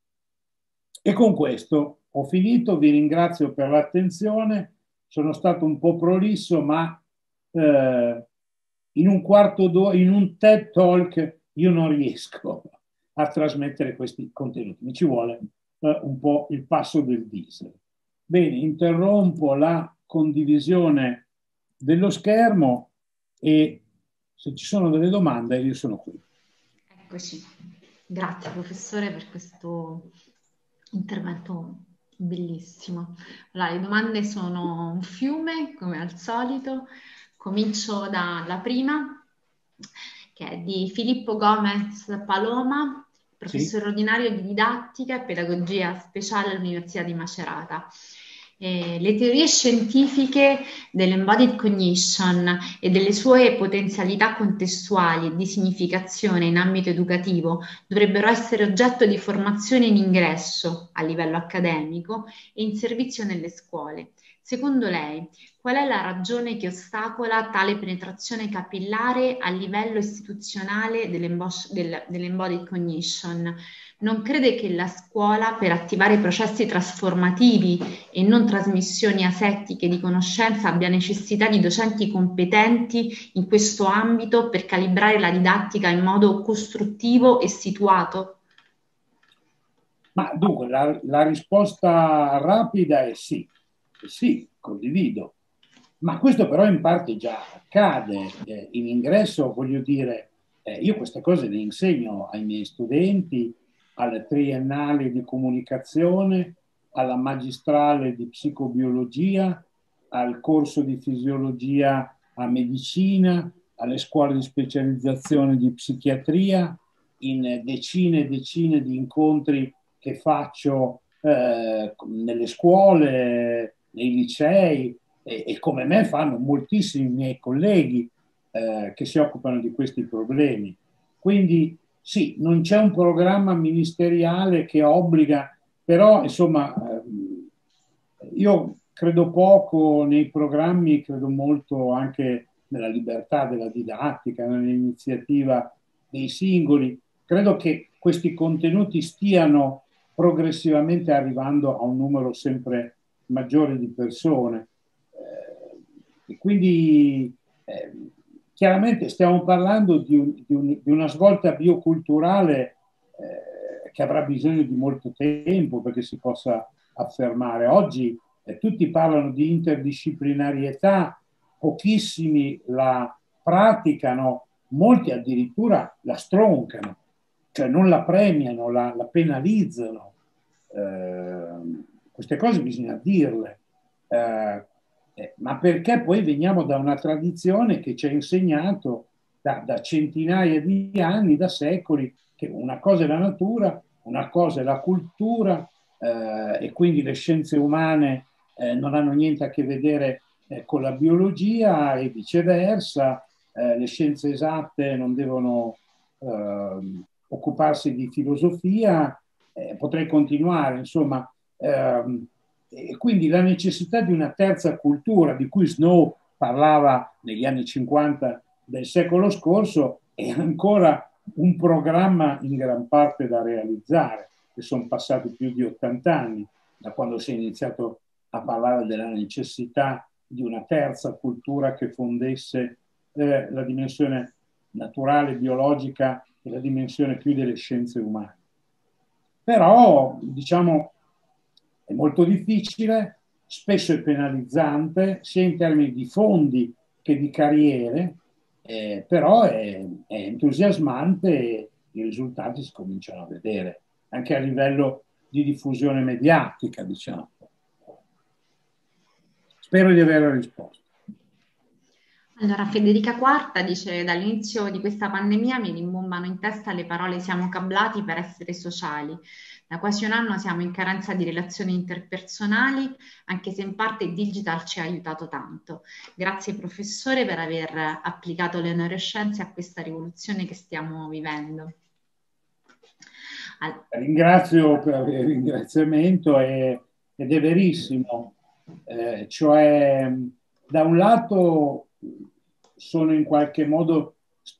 E con questo ho finito, vi ringrazio per l'attenzione, sono stato un po' prolisso, ma eh, in un quarto d'ora, in un TED Talk, io non riesco a trasmettere questi contenuti, mi ci vuole eh, un po' il passo del diesel. Bene, interrompo la condivisione dello schermo e se ci sono delle domande io sono qui. Eccoci. Grazie professore per questo intervento bellissimo. Allora, le domande sono un fiume, come al solito. Comincio dalla prima, che è di Filippo Gomez Paloma, professore sì. ordinario di didattica e pedagogia speciale all'Università di Macerata. Eh, le teorie scientifiche dell'embodied cognition e delle sue potenzialità contestuali e di significazione in ambito educativo dovrebbero essere oggetto di formazione in ingresso a livello accademico e in servizio nelle scuole. Secondo lei, qual è la ragione che ostacola tale penetrazione capillare a livello istituzionale dell'embodied cognition? Non crede che la scuola, per attivare processi trasformativi e non trasmissioni asettiche di conoscenza, abbia necessità di docenti competenti in questo ambito per calibrare la didattica in modo costruttivo e situato? Ma dunque, la, la risposta rapida è sì. Sì, condivido. Ma questo però in parte già accade. Eh, in ingresso, voglio dire, eh, io queste cose le insegno ai miei studenti, alle triennali di comunicazione, alla magistrale di psicobiologia, al corso di fisiologia a medicina, alle scuole di specializzazione di psichiatria, in decine e decine di incontri che faccio eh, nelle scuole, nei licei e, e come me fanno moltissimi miei colleghi eh, che si occupano di questi problemi. Quindi sì, non c'è un programma ministeriale che obbliga, però insomma eh, io credo poco nei programmi, credo molto anche nella libertà della didattica, nell'iniziativa dei singoli. Credo che questi contenuti stiano progressivamente arrivando a un numero sempre maggiore di persone. Eh, e quindi eh, chiaramente stiamo parlando di, un, di, un, di una svolta bioculturale eh, che avrà bisogno di molto tempo perché si possa affermare. Oggi eh, tutti parlano di interdisciplinarietà, pochissimi la praticano, molti addirittura la stroncano, cioè non la premiano, la, la penalizzano. eh, queste cose bisogna dirle, eh, eh, ma perché poi veniamo da una tradizione che ci ha insegnato da, da centinaia di anni, da secoli, che una cosa è la natura, una cosa è la cultura, eh, e quindi le scienze umane eh, non hanno niente a che vedere eh, con la biologia e viceversa, eh, le scienze esatte non devono eh, occuparsi di filosofia, eh, potrei continuare, insomma, ehm, e quindi la necessità di una terza cultura di cui Snow parlava negli anni cinquanta del secolo scorso è ancora un programma in gran parte da realizzare, che sono passati più di ottanta anni da quando si è iniziato a parlare della necessità di una terza cultura che fondesse eh, la dimensione naturale, biologica e la dimensione più delle scienze umane. Però, diciamo, è molto difficile, spesso è penalizzante, sia in termini di fondi che di carriere, eh, però è, è entusiasmante e i risultati si cominciano a vedere, anche a livello di diffusione mediatica, diciamo. Spero di aver risposto. Allora, Federica Quarta dice: dall'inizio di questa pandemia mi rimbombano in testa le parole "siamo cablati per essere sociali". Da quasi un anno siamo in carenza di relazioni interpersonali, anche se in parte il digital ci ha aiutato tanto. Grazie professore per aver applicato le neuroscienze a questa rivoluzione che stiamo vivendo. All- Ringrazio per il ringraziamento e, ed è verissimo, eh, cioè da un lato sono in qualche modo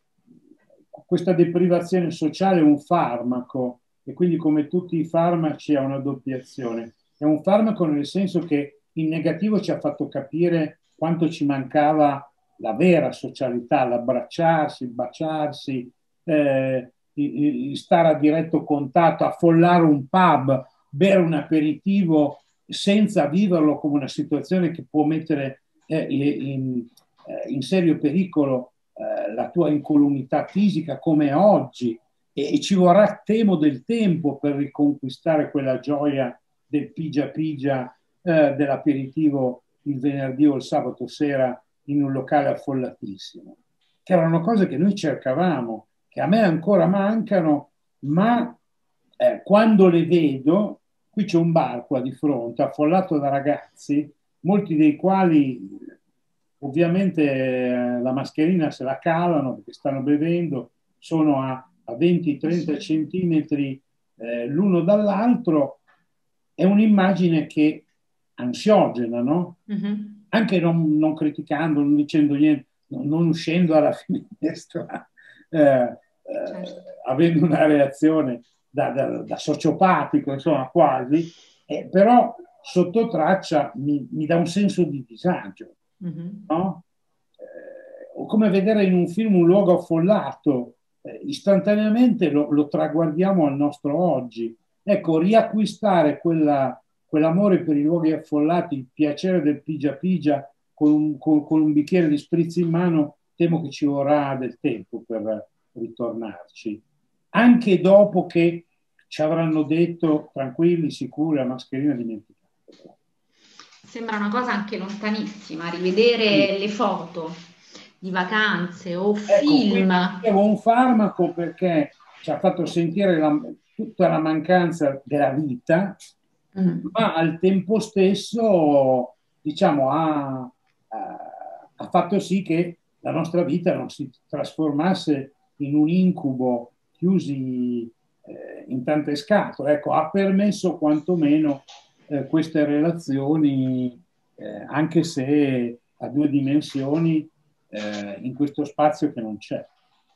questa deprivazione sociale è un farmaco e quindi come tutti i farmaci ha una doppia azione. È un farmaco nel senso che in negativo ci ha fatto capire quanto ci mancava la vera socialità, l'abbracciarsi, il baciarsi, eh, stare a diretto contatto, affollare un pub, bere un aperitivo senza viverlo come una situazione che può mettere eh, in, eh, in serio pericolo eh, la tua incolumità fisica come oggi, e, e ci vorrà, temo, del tempo per riconquistare quella gioia del pigia pigia, eh, dell'aperitivo il venerdì o il sabato sera in un locale affollatissimo, che erano cose che noi cercavamo, che a me ancora mancano, ma eh, quando le vedo, qui c'è un bar qua di fronte, affollato da ragazzi, molti dei quali ovviamente eh, la mascherina se la calano perché stanno bevendo, sono a, a venti trenta centimetri eh, l'uno dall'altro, è un'immagine che ansiogena, no? Mm-hmm. Anche non, non criticando, non dicendo niente, non uscendo alla finestra, eh, eh, certo. avendo una reazione da, da, da sociopatico, insomma, quasi, eh, però sotto traccia mi, mi dà un senso di disagio, mm-hmm. no? Eh, o come vedere in un film un luogo affollato, eh, istantaneamente lo, lo traguardiamo al nostro oggi. Ecco, riacquistare quella, quell'amore per i luoghi affollati, il piacere del pigia pigia con un, con, con un bicchiere di spritz in mano, temo che ci vorrà del tempo per ritornarci. Anche dopo che ci avranno detto tranquilli, sicuri, la mascherina dimenticata. Sembra una cosa anche lontanissima, rivedere sì. le foto di vacanze o ecco, film. Avevo un farmaco perché ci ha fatto sentire la, tutta la mancanza della vita, mm. ma al tempo stesso, diciamo, ha, ha fatto sì che la nostra vita non si trasformasse in un incubo chiusi eh, in tante scatole. Ecco, ha permesso quantomeno eh, queste relazioni, eh, anche se a due dimensioni, eh, in questo spazio che non c'è.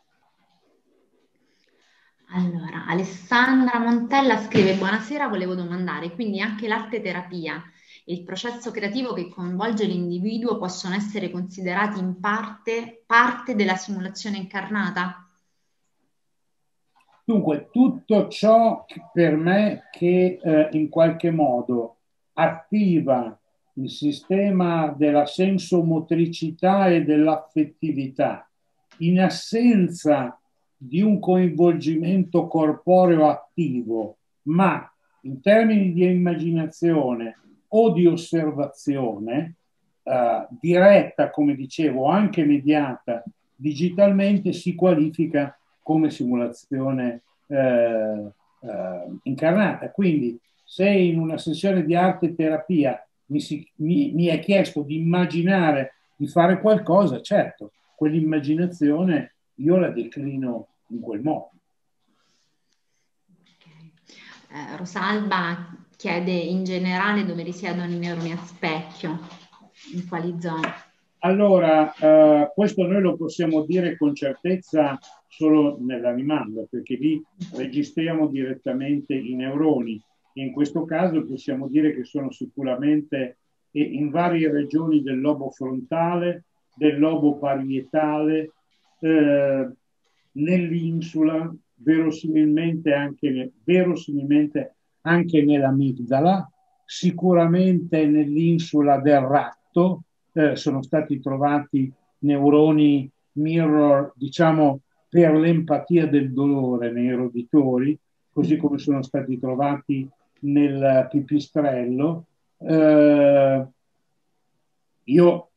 Allora, Alessandra Montella scrive: buonasera, volevo domandare, quindi anche l'arte terapia e il processo creativo che coinvolge l'individuo possono essere considerati in parte parte della simulazione incarnata? Dunque, tutto ciò che per me che eh, in qualche modo attiva il sistema della sensomotricità e dell'affettività in assenza di un coinvolgimento corporeo attivo, ma in termini di immaginazione o di osservazione, eh, diretta, come dicevo, anche mediata digitalmente, si qualifica come simulazione eh, eh, incarnata. Quindi se in una sessione di arte terapia mi, si, mi, mi è chiesto di immaginare di fare qualcosa, certo, quell'immaginazione io la declino in quel modo. Eh, Rosalba chiede in generale dove risiedono i neuroni a specchio, in quali zone. Allora, eh, questo noi lo possiamo dire con certezza solo nell'animale, perché lì registriamo direttamente i neuroni. E in questo caso possiamo dire che sono sicuramente in varie regioni del lobo frontale, del lobo parietale, eh, nell'insula, verosimilmente anche, verosimilmente anche nell'amigdala, sicuramente nell'insula del ratto. Eh, sono stati trovati neuroni mirror, diciamo, per l'empatia del dolore nei roditori, così come sono stati trovati nel pipistrello. Eh, io,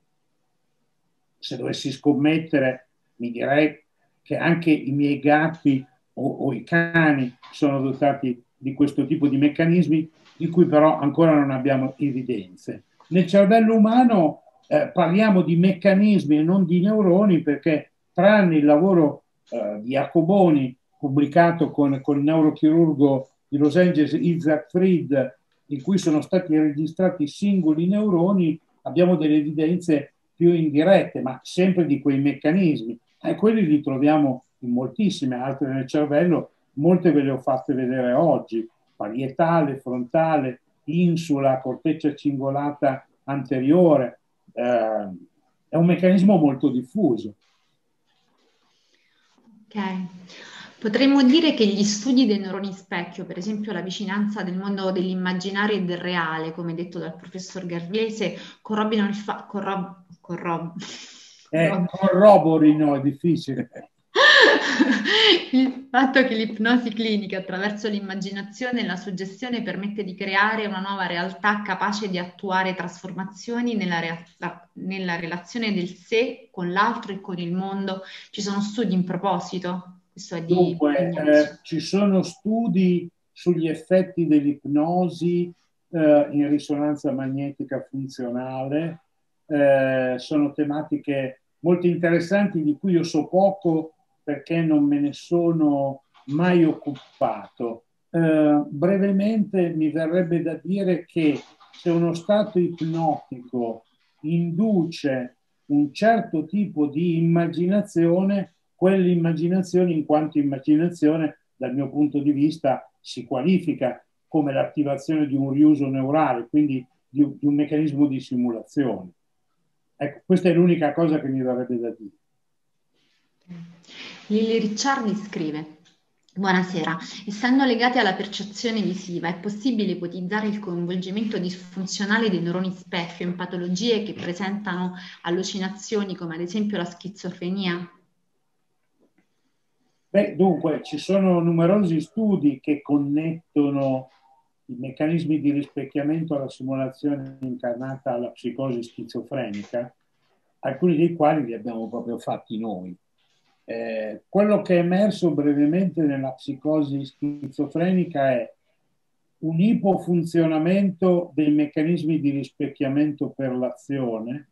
se dovessi scommettere, mi direi che anche i miei gatti o, o i cani sono dotati di questo tipo di meccanismi, di cui però ancora non abbiamo evidenze. Nel cervello umano eh, parliamo di meccanismi e non di neuroni, perché tranne il lavoro eh, di Jacoboni, pubblicato con, con il neurochirurgo di Los Angeles Isaac Fried, in cui sono stati registrati singoli neuroni, abbiamo delle evidenze più indirette, ma sempre di quei meccanismi. E quelli li troviamo in moltissime altre nel cervello, molte ve le ho fatte vedere oggi: parietale, frontale, insula, corteccia cingolata anteriore. Eh, è un meccanismo molto diffuso. Ok. Potremmo dire che gli studi dei neuroni specchio, per esempio la vicinanza del mondo dell'immaginario e del reale, come detto dal professor Garviese, corroborano il, fa- corrob- corrob- Eh, corrobori, no, è difficile. il fatto che l'ipnosi clinica attraverso l'immaginazione e la suggestione permette di creare una nuova realtà capace di attuare trasformazioni nella, realtà, nella relazione del sé con l'altro e con il mondo. Ci sono studi in proposito? Questo è di Dunque, eh, ci sono studi sugli effetti dell'ipnosi eh, in risonanza magnetica funzionale, eh, sono tematiche molto interessanti di cui io so poco perché non me ne sono mai occupato. Eh, brevemente mi verrebbe da dire che se uno stato ipnotico induce un certo tipo di immaginazione, quell'immaginazione, in quanto immaginazione, dal mio punto di vista, si qualifica come l'attivazione di un riuso neurale, quindi di un, di un meccanismo di simulazione. Ecco, questa è l'unica cosa che mi verrebbe da dire. Lily Ricciardi scrive: Buonasera, essendo legati alla percezione visiva, è possibile ipotizzare il coinvolgimento disfunzionale dei neuroni specchio in patologie che presentano allucinazioni come ad esempio la schizofrenia? Beh, dunque, ci sono numerosi studi che connettono i meccanismi di rispecchiamento alla simulazione incarnata alla psicosi schizofrenica, alcuni dei quali li abbiamo proprio fatti noi. Eh, quello che è emerso brevemente nella psicosi schizofrenica è un ipofunzionamento dei meccanismi di rispecchiamento per l'azione,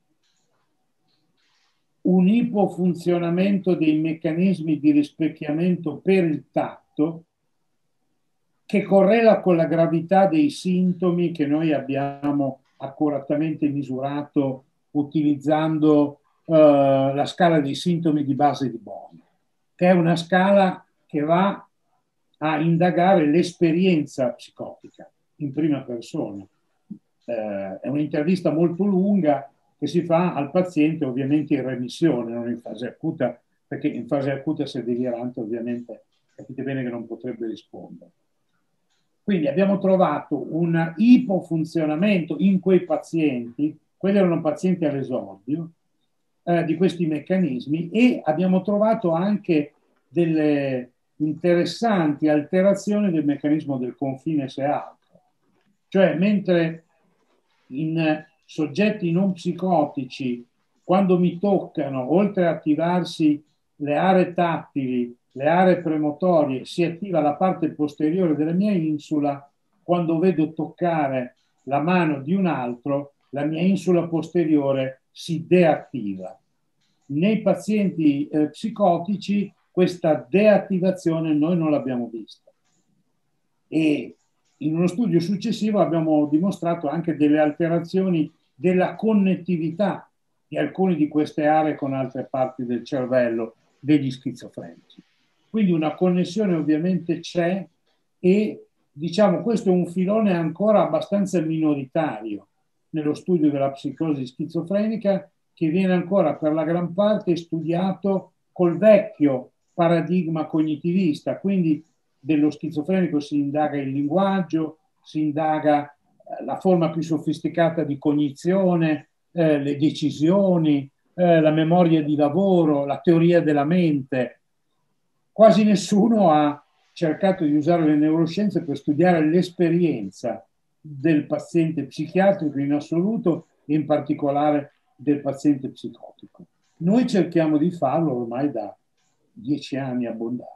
un ipofunzionamento dei meccanismi di rispecchiamento per il tatto, che correla con la gravità dei sintomi che noi abbiamo accuratamente misurato utilizzando eh, la scala dei sintomi di base di Bohm, che è una scala che va a indagare l'esperienza psicotica in prima persona. Eh, è un'intervista molto lunga che si fa al paziente, ovviamente in remissione, non in fase acuta, perché in fase acuta, se delirante, ovviamente capite bene che non potrebbe rispondere. Quindi abbiamo trovato un ipofunzionamento in quei pazienti, quelli erano pazienti all'esordio, eh, di questi meccanismi, e abbiamo trovato anche delle, interessanti alterazioni del meccanismo del confine se altro. Cioè, mentre in soggetti non psicotici, quando mi toccano, oltre a attivarsi le aree tattili, le aree premotorie, si attiva la parte posteriore della mia insula, quando vedo toccare la mano di un altro, la mia insula posteriore si deattiva. Nei pazienti eh, psicotici questa deattivazione noi non l'abbiamo vista. E in uno studio successivo abbiamo dimostrato anche delle alterazioni della connettività di alcune di queste aree con altre parti del cervello degli schizofrenici. Quindi una connessione ovviamente c'è e diciamo questo è un filone ancora abbastanza minoritario nello studio della psicosi schizofrenica, che viene ancora per la gran parte studiato col vecchio paradigma cognitivista, quindi dello schizofrenico si indaga il linguaggio, si indaga la forma più sofisticata di cognizione, eh, le decisioni, eh, la memoria di lavoro, la teoria della mente. Quasi nessuno ha cercato di usare le neuroscienze per studiare l'esperienza del paziente psichiatrico in assoluto e in particolare del paziente psicotico. Noi cerchiamo di farlo ormai da dieci anni abbondanti.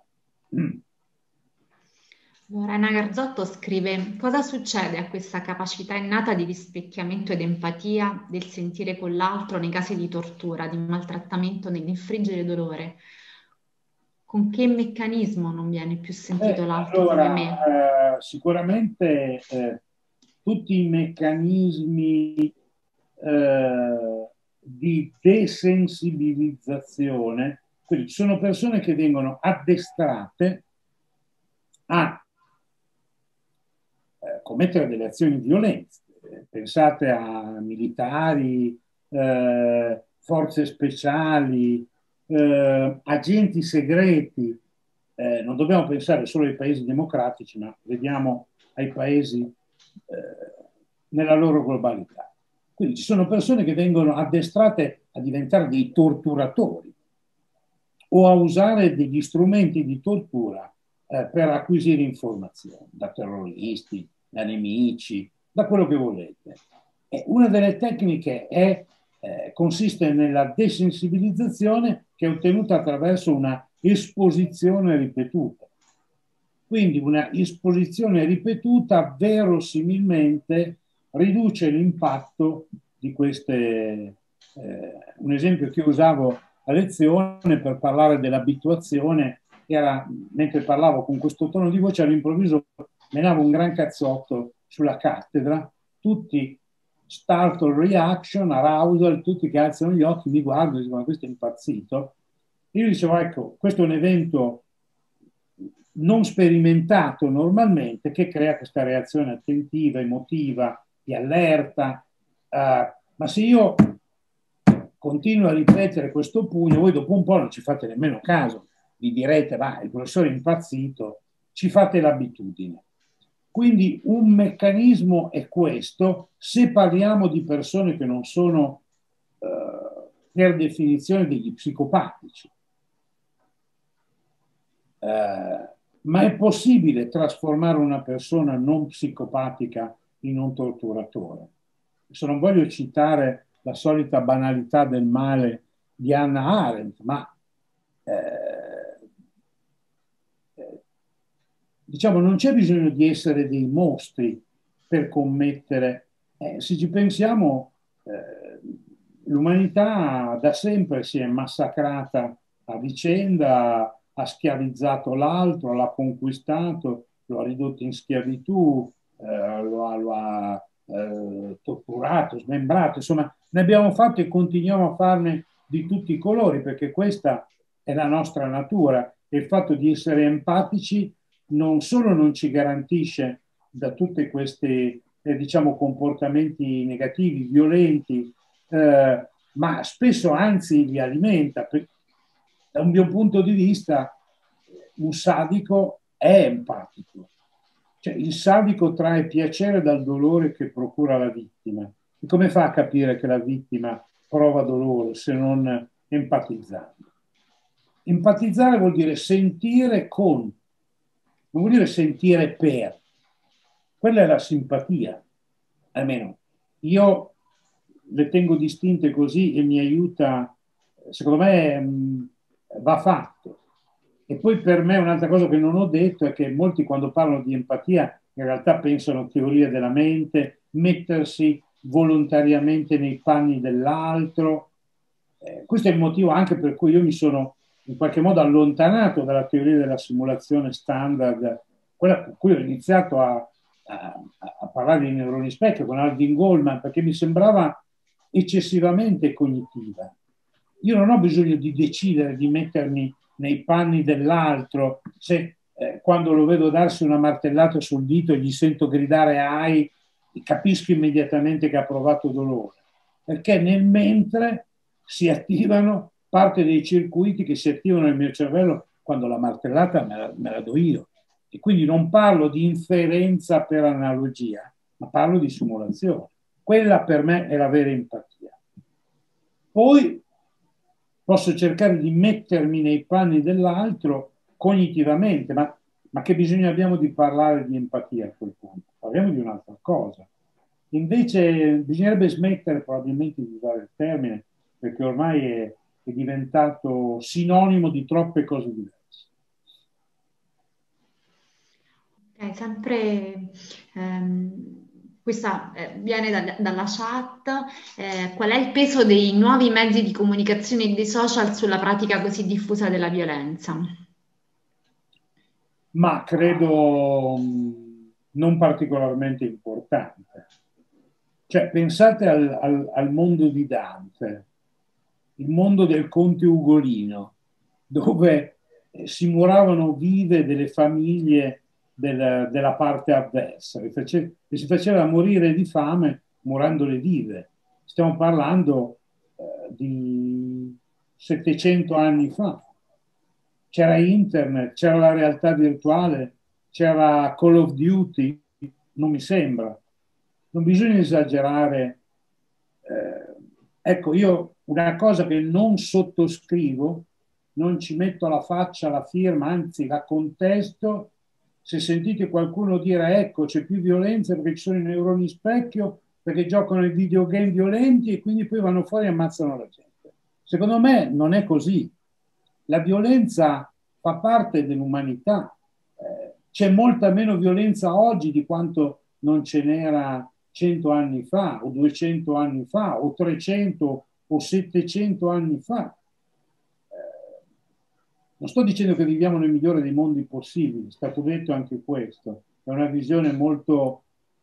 Lorena Garzotto scrive: cosa succede a questa capacità innata di rispecchiamento ed empatia del sentire con l'altro nei casi di tortura, di maltrattamento, nell'infliggere dolore? Con che meccanismo non viene più sentito Eh, l'altro come me? allora, eh, sicuramente eh, tutti i meccanismi eh, di desensibilizzazione, quindi ci sono persone che vengono addestrate a eh, commettere delle azioni violente. Pensate a militari, eh, forze speciali, eh, agenti segreti. Eh, non dobbiamo pensare solo ai paesi democratici, ma vediamo ai paesi eh, nella loro globalità. Quindi ci sono persone che vengono addestrate a diventare dei torturatori o a usare degli strumenti di tortura eh, per acquisire informazioni da terroristi, da nemici, da quello che volete. E una delle tecniche è, eh, consiste nella desensibilizzazione, che è ottenuta attraverso una esposizione ripetuta. Quindi una esposizione ripetuta verosimilmente riduce l'impatto di queste. Eh, un esempio che usavo a lezione per parlare dell'abituazione era, mentre parlavo con questo tono di voce, all'improvviso menavo un gran cazzotto sulla cattedra, tutti startle reaction, arousal, tutti che alzano gli occhi, mi guardano e dicono: ma questo è impazzito. Io dicevo: ecco, questo è un evento non sperimentato normalmente che crea questa reazione attentiva, emotiva, di allerta. Uh, ma se io continuo a ripetere questo pugno, voi dopo un po' non ci fate nemmeno caso, vi direte: va, il professore è impazzito, ci fate l'abitudine. Quindi un meccanismo è questo, se parliamo di persone che non sono eh, per definizione degli psicopatici. Eh, ma è possibile trasformare una persona non psicopatica in un torturatore? Se non voglio citare la solita banalità del male di Hannah Arendt, ma eh, eh, diciamo non c'è bisogno di essere dei mostri per commettere. Eh, se ci pensiamo, eh, l'umanità da sempre si è massacrata a vicenda, ha schiavizzato l'altro, l'ha conquistato, lo ha ridotto in schiavitù, eh, lo ha, lo ha eh, torturato, smembrato, insomma ne abbiamo fatto e continuiamo a farne di tutti i colori, perché questa è la nostra natura e il fatto di essere empatici non solo non ci garantisce da tutti questi eh, diciamo comportamenti negativi, violenti, eh, ma spesso anzi li alimenta. Da un mio punto di vista, un sadico è empatico. Cioè, il sadico trae piacere dal dolore che procura la vittima. E come fa a capire che la vittima prova dolore se non empatizzando? empatizzare vuol dire sentire con, non vuol dire sentire per. Quella è la simpatia, almeno io le tengo distinte così e mi aiuta, secondo me mh, va fatto. E poi per me un'altra cosa che non ho detto è che molti quando parlano di empatia in realtà pensano a teoria della mente, mettersi volontariamente nei panni dell'altro. Eh, questo è il motivo anche per cui io mi sono in qualche modo allontanato dalla teoria della simulazione standard, quella per cui ho iniziato a, a, a parlare di neuroni specchio con Alvin Goldman, perché mi sembrava eccessivamente cognitiva. Io non ho bisogno di decidere di mettermi nei panni dell'altro, se eh, quando lo vedo darsi una martellata sul dito e gli sento gridare ai, capisco immediatamente che ha provato dolore, perché nel mentre si attivano parte dei circuiti che si attivano nel mio cervello quando la martellata me la, me la do io. E quindi non parlo di inferenza per analogia, ma parlo di simulazione. Quella per me è la vera empatia. Poi posso cercare di mettermi nei panni dell'altro cognitivamente, ma, ma che bisogno abbiamo di parlare di empatia a quel punto? Parliamo di un'altra cosa. Invece bisognerebbe smettere probabilmente di usare il termine, perché ormai è, è diventato sinonimo di troppe cose diverse. Okay, sempre ehm, questa eh, viene da- dalla chat. Eh, qual è il peso dei nuovi mezzi di comunicazione e dei social sulla pratica così diffusa della violenza? Ma credo mh, non particolarmente importante. Cioè, pensate al, al, al mondo di Dante, il mondo del conte Ugolino, dove eh, si muravano vive delle famiglie del- della parte avversa e, face- e si faceva morire di fame morendole vive. Stiamo parlando eh, di settecento anni fa. C'era internet, c'era la realtà virtuale, c'era Call of Duty, non mi sembra. Non bisogna esagerare. Eh, ecco, io una cosa che non sottoscrivo, non ci metto la faccia, la firma, anzi la contesto, se sentite qualcuno dire ecco c'è più violenza perché ci sono i neuroni specchio, perché giocano ai videogame violenti e quindi poi vanno fuori e ammazzano la gente. Secondo me non è così. La violenza fa parte dell'umanità. Eh, c'è molta meno violenza oggi di quanto non ce n'era cento anni fa, o duecento anni fa, o trecento o settecento anni fa. Eh, non sto dicendo che viviamo nel migliore dei mondi possibili, è stato detto anche questo, è una visione molto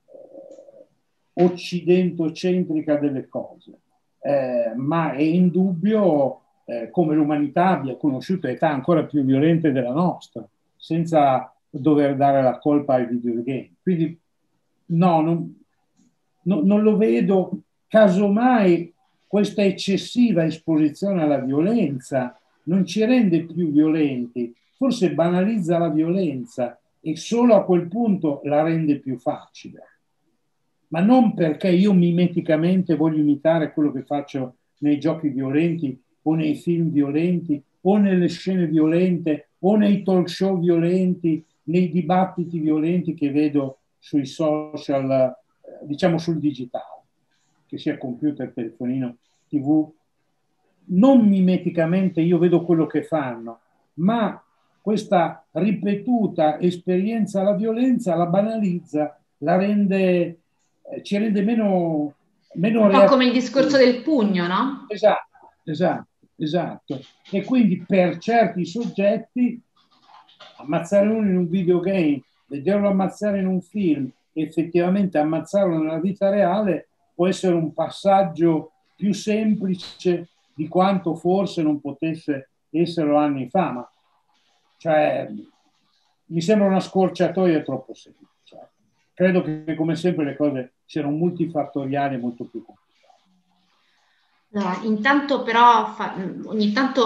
eh, occidentocentrica delle cose, eh, ma è indubbio eh, come l'umanità abbia conosciuto età ancora più violente della nostra, senza dover dare la colpa ai videogame. Quindi no, non, no, non lo vedo, casomai questa eccessiva esposizione alla violenza non ci rende più violenti, forse banalizza la violenza e solo a quel punto la rende più facile. Ma non perché io mimeticamente voglio imitare quello che faccio nei giochi violenti o nei film violenti o nelle scene violente o nei talk show violenti, nei dibattiti violenti che vedo sui social, eh, diciamo sul digitale, che sia computer, telefonino, tivù. Non mimeticamente io vedo quello che fanno, ma questa ripetuta esperienza alla violenza la banalizza, la rende, eh, ci rende meno, meno Un po' come il discorso reattivi. del pugno, no? Esatto, esatto, esatto. E quindi per certi soggetti ammazzare uno in un videogame, vederlo ammazzare in un film, effettivamente ammazzarlo nella vita reale può essere un passaggio più semplice di quanto forse non potesse essere anni fa, ma cioè, mi sembra una scorciatoia troppo semplice. Credo che come sempre le cose siano multifattoriali e molto più complicate. Allora, intanto però fa- ogni tanto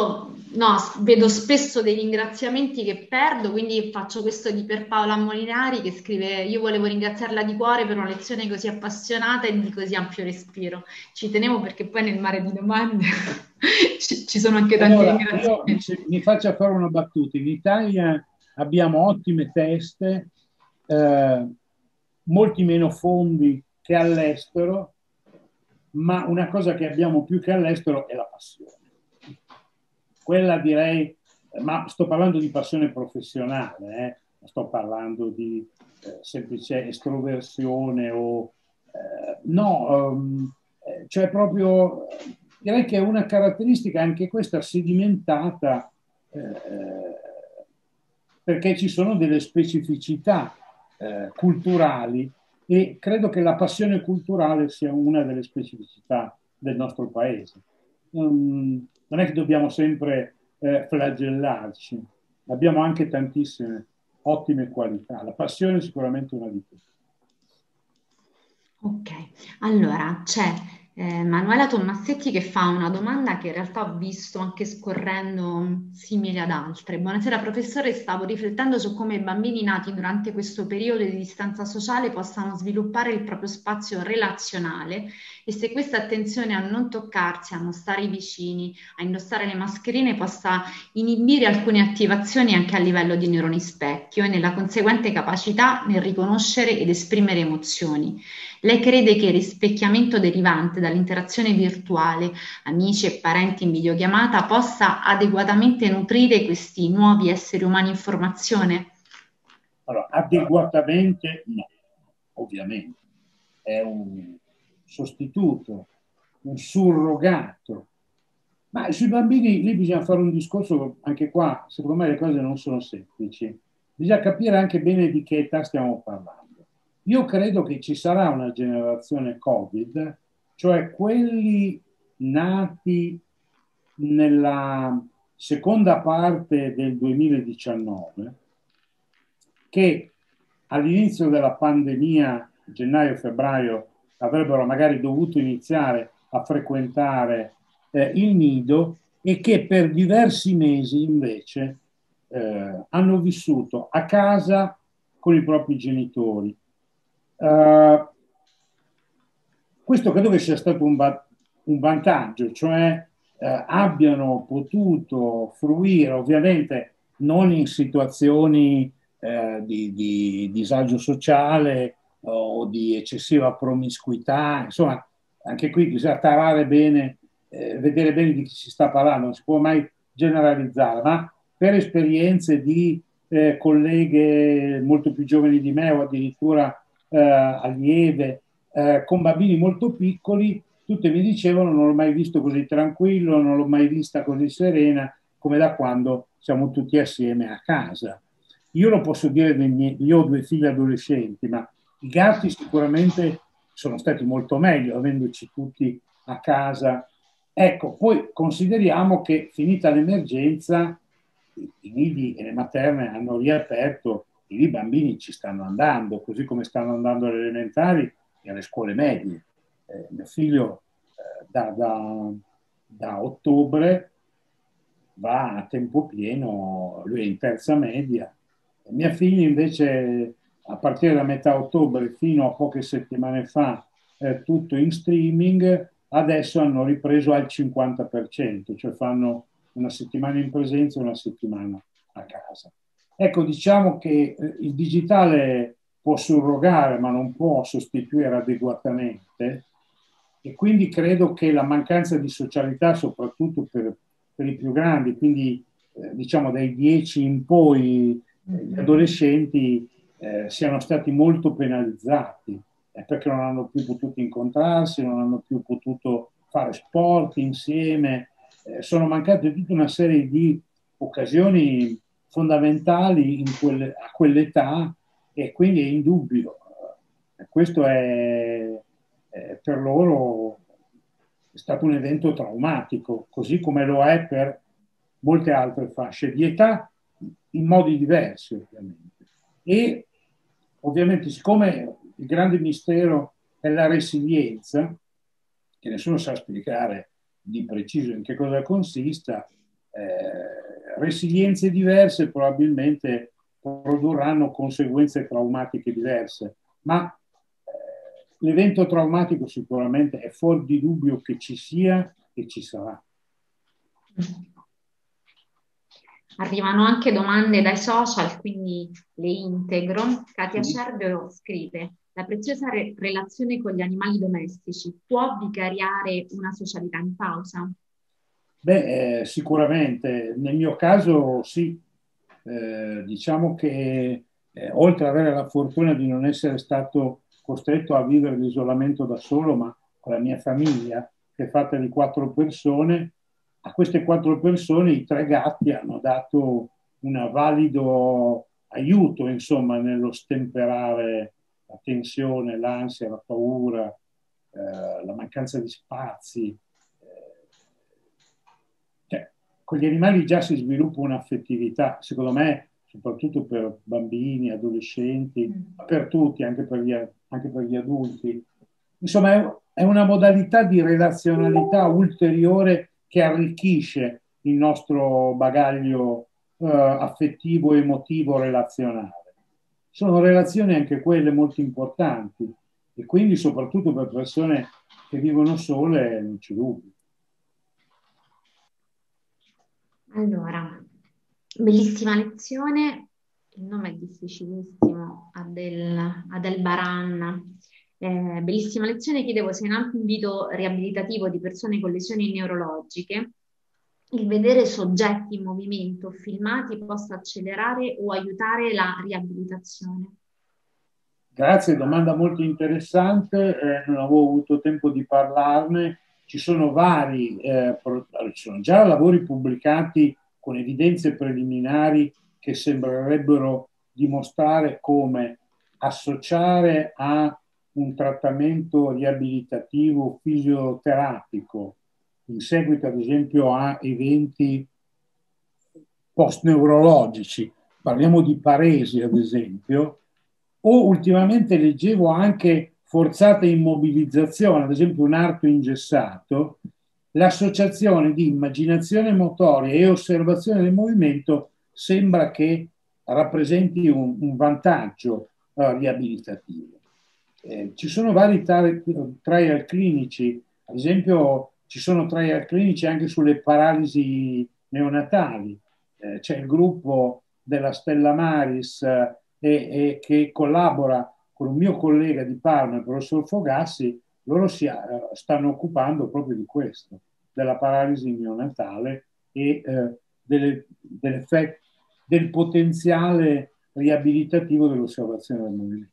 no, vedo spesso dei ringraziamenti che perdo, quindi faccio questo di per Paola Molinari che scrive: io volevo ringraziarla di cuore per una lezione così appassionata e di così ampio respiro. Ci tenevo perché poi nel mare di domande ci, ci sono anche tanti Allora, io mi, ringraziamenti. mi faccio fare una battuta. In Italia abbiamo ottime teste, eh, molti meno fondi che all'estero, ma una cosa che abbiamo più che all'estero è la passione. Quella direi, ma sto parlando di passione professionale, eh? Non sto parlando di eh, semplice estroversione o eh, no, um, eh, cioè proprio direi che è una caratteristica anche questa sedimentata eh, perché ci sono delle specificità eh, culturali e credo che la passione culturale sia una delle specificità del nostro paese. Um, non è che dobbiamo sempre eh, flagellarci, abbiamo anche tantissime ottime qualità. La passione è sicuramente una di queste. Ok, allora c'è eh, Manuela Tommasetti che fa una domanda che in realtà ho visto anche scorrendo mh, simile ad altre. Buonasera professore, stavo riflettendo su come i bambini nati durante questo periodo di distanza sociale possano sviluppare il proprio spazio relazionale e se questa attenzione a non toccarsi, a non stare vicini, a indossare le mascherine possa inibire alcune attivazioni anche a livello di neuroni specchio e nella conseguente capacità nel riconoscere ed esprimere emozioni. Lei crede che il rispecchiamento derivante dall'interazione virtuale, amici e parenti in videochiamata, possa adeguatamente nutrire questi nuovi esseri umani in formazione? Allora, adeguatamente no, ovviamente. È un sostituto, un surrogato. Ma sui bambini lì bisogna fare un discorso, anche qua, secondo me le cose non sono semplici. Bisogna capire anche bene di che età stiamo parlando. Io credo che ci sarà una generazione Covid, cioè quelli nati nella seconda parte del duemiladiciannove, che all'inizio della pandemia, gennaio-febbraio, avrebbero magari dovuto iniziare a frequentare eh, il nido e che per diversi mesi invece eh, hanno vissuto a casa con i propri genitori. Uh, questo credo che sia stato un, va- un vantaggio, cioè eh, abbiano potuto fruire, ovviamente non in situazioni eh, di, di disagio sociale o di eccessiva promiscuità, insomma, anche qui bisogna tarare bene, eh, vedere bene di chi si sta parlando, non si può mai generalizzare, ma per esperienze di eh, colleghe molto più giovani di me o addirittura eh, allieve, eh, con bambini molto piccoli, tutte mi dicevano non l'ho mai visto così tranquillo, non l'ho mai vista così serena come da quando siamo tutti assieme a casa. Io lo posso dire dei miei, io ho due figli adolescenti, ma i gatti sicuramente sono stati molto meglio, avendoci tutti a casa. Ecco, poi consideriamo che finita l'emergenza, i, i nidi e le materne hanno riaperto e i bambini ci stanno andando, così come stanno andando alle elementari e alle scuole medie. Eh, mio figlio eh, da, da, da ottobre va a tempo pieno, lui è in terza media. E mia figlia invece a partire da metà ottobre fino a poche settimane fa eh, tutto in streaming, adesso hanno ripreso al cinquanta per cento, cioè fanno una settimana in presenza e una settimana a casa. Ecco, diciamo che eh, il digitale può surrogare ma non può sostituire adeguatamente e quindi credo che la mancanza di socialità, soprattutto per, per i più grandi, quindi eh, diciamo dai dieci in poi, eh, gli adolescenti eh, siano stati molto penalizzati eh, perché non hanno più potuto incontrarsi, non hanno più potuto fare sport insieme, eh, sono mancate tutta una serie di occasioni fondamentali in quelle, a quell'età e quindi è indubbio. Eh, questo è, è per loro è stato un evento traumatico, così come lo è per molte altre fasce di età in modi diversi ovviamente. E ovviamente siccome il grande mistero è la resilienza, che nessuno sa spiegare di preciso in che cosa consista, eh, resilienze diverse probabilmente produrranno conseguenze traumatiche diverse, ma eh, l'evento traumatico sicuramente è fuori di dubbio che ci sia e ci sarà. Arrivano anche domande dai social, quindi le integro. Katia Cerbero scrive: la preziosa re- relazione con gli animali domestici può vicariare una socialità in pausa? Beh, eh, sicuramente. Nel mio caso sì. Eh, diciamo che eh, oltre ad avere la fortuna di non essere stato costretto a vivere l'isolamento da solo, ma con la mia famiglia, che è fatta di quattro persone, a queste quattro persone i tre gatti hanno dato un valido aiuto, insomma, nello stemperare la tensione, l'ansia, la paura, eh, la mancanza di spazi. Cioè, con gli animali già si sviluppa un'affettività, secondo me, soprattutto per bambini, adolescenti, ma per tutti, anche per gli, anche per gli adulti. Insomma, è, è una modalità di relazionalità ulteriore che arricchisce il nostro bagaglio eh, affettivo, emotivo, relazionale. Sono relazioni anche quelle molto importanti e quindi soprattutto per persone che vivono sole non c'è dubbio. Allora, bellissima lezione, il nome è difficilissimo, Adel, Adel Baran. Eh, bellissima lezione, chiedevo se in ambito riabilitativo di persone con lesioni neurologiche il vedere soggetti in movimento filmati possa accelerare o aiutare la riabilitazione. Grazie, domanda molto interessante, eh, non avevo avuto tempo di parlarne. Ci sono vari, eh, pro- ci sono già lavori pubblicati con evidenze preliminari che sembrerebbero dimostrare come associare a un trattamento riabilitativo fisioterapico in seguito ad esempio a eventi post-neurologici, parliamo di paresi ad esempio, o ultimamente leggevo anche forzata immobilizzazione, ad esempio un arto ingessato, l'associazione di immaginazione motoria e osservazione del movimento sembra che rappresenti un, un vantaggio uh, riabilitativo. Eh, ci sono vari trial clinici, ad esempio ci sono trial clinici anche sulle paralisi neonatali. Eh, c'è il gruppo della Stella Maris eh, e, e che collabora con un mio collega di Parma, il professor Fogassi. Loro si eh, stanno occupando proprio di questo, della paralisi neonatale e eh, delle, del potenziale riabilitativo dell'osservazione del movimento.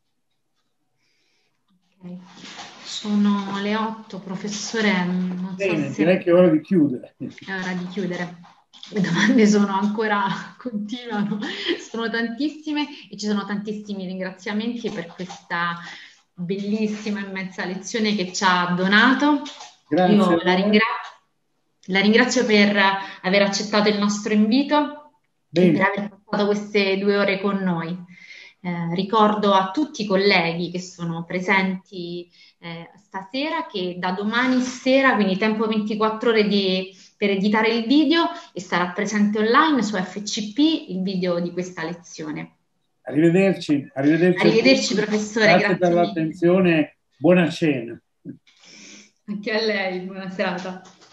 Okay. Sono le otto, professore, non Bene, so se direi che è ora di chiudere. è ora di chiudere. Le domande sono ancora, continuano, sono tantissime e ci sono tantissimi ringraziamenti per questa bellissima e immensa lezione che ci ha donato. Grazie. Io la ringrazio, la ringrazio per aver accettato il nostro invito Bene. e per aver passato queste due ore con noi. Eh, ricordo a tutti i colleghi che sono presenti eh, stasera che da domani sera, quindi tempo ventiquattro ore di, per editare il video, e sarà presente online su F C P il video di questa lezione. Arrivederci. Arrivederci, Arrivederci professore, grazie, grazie per mille. l'attenzione, buona cena. Anche a lei, buona serata.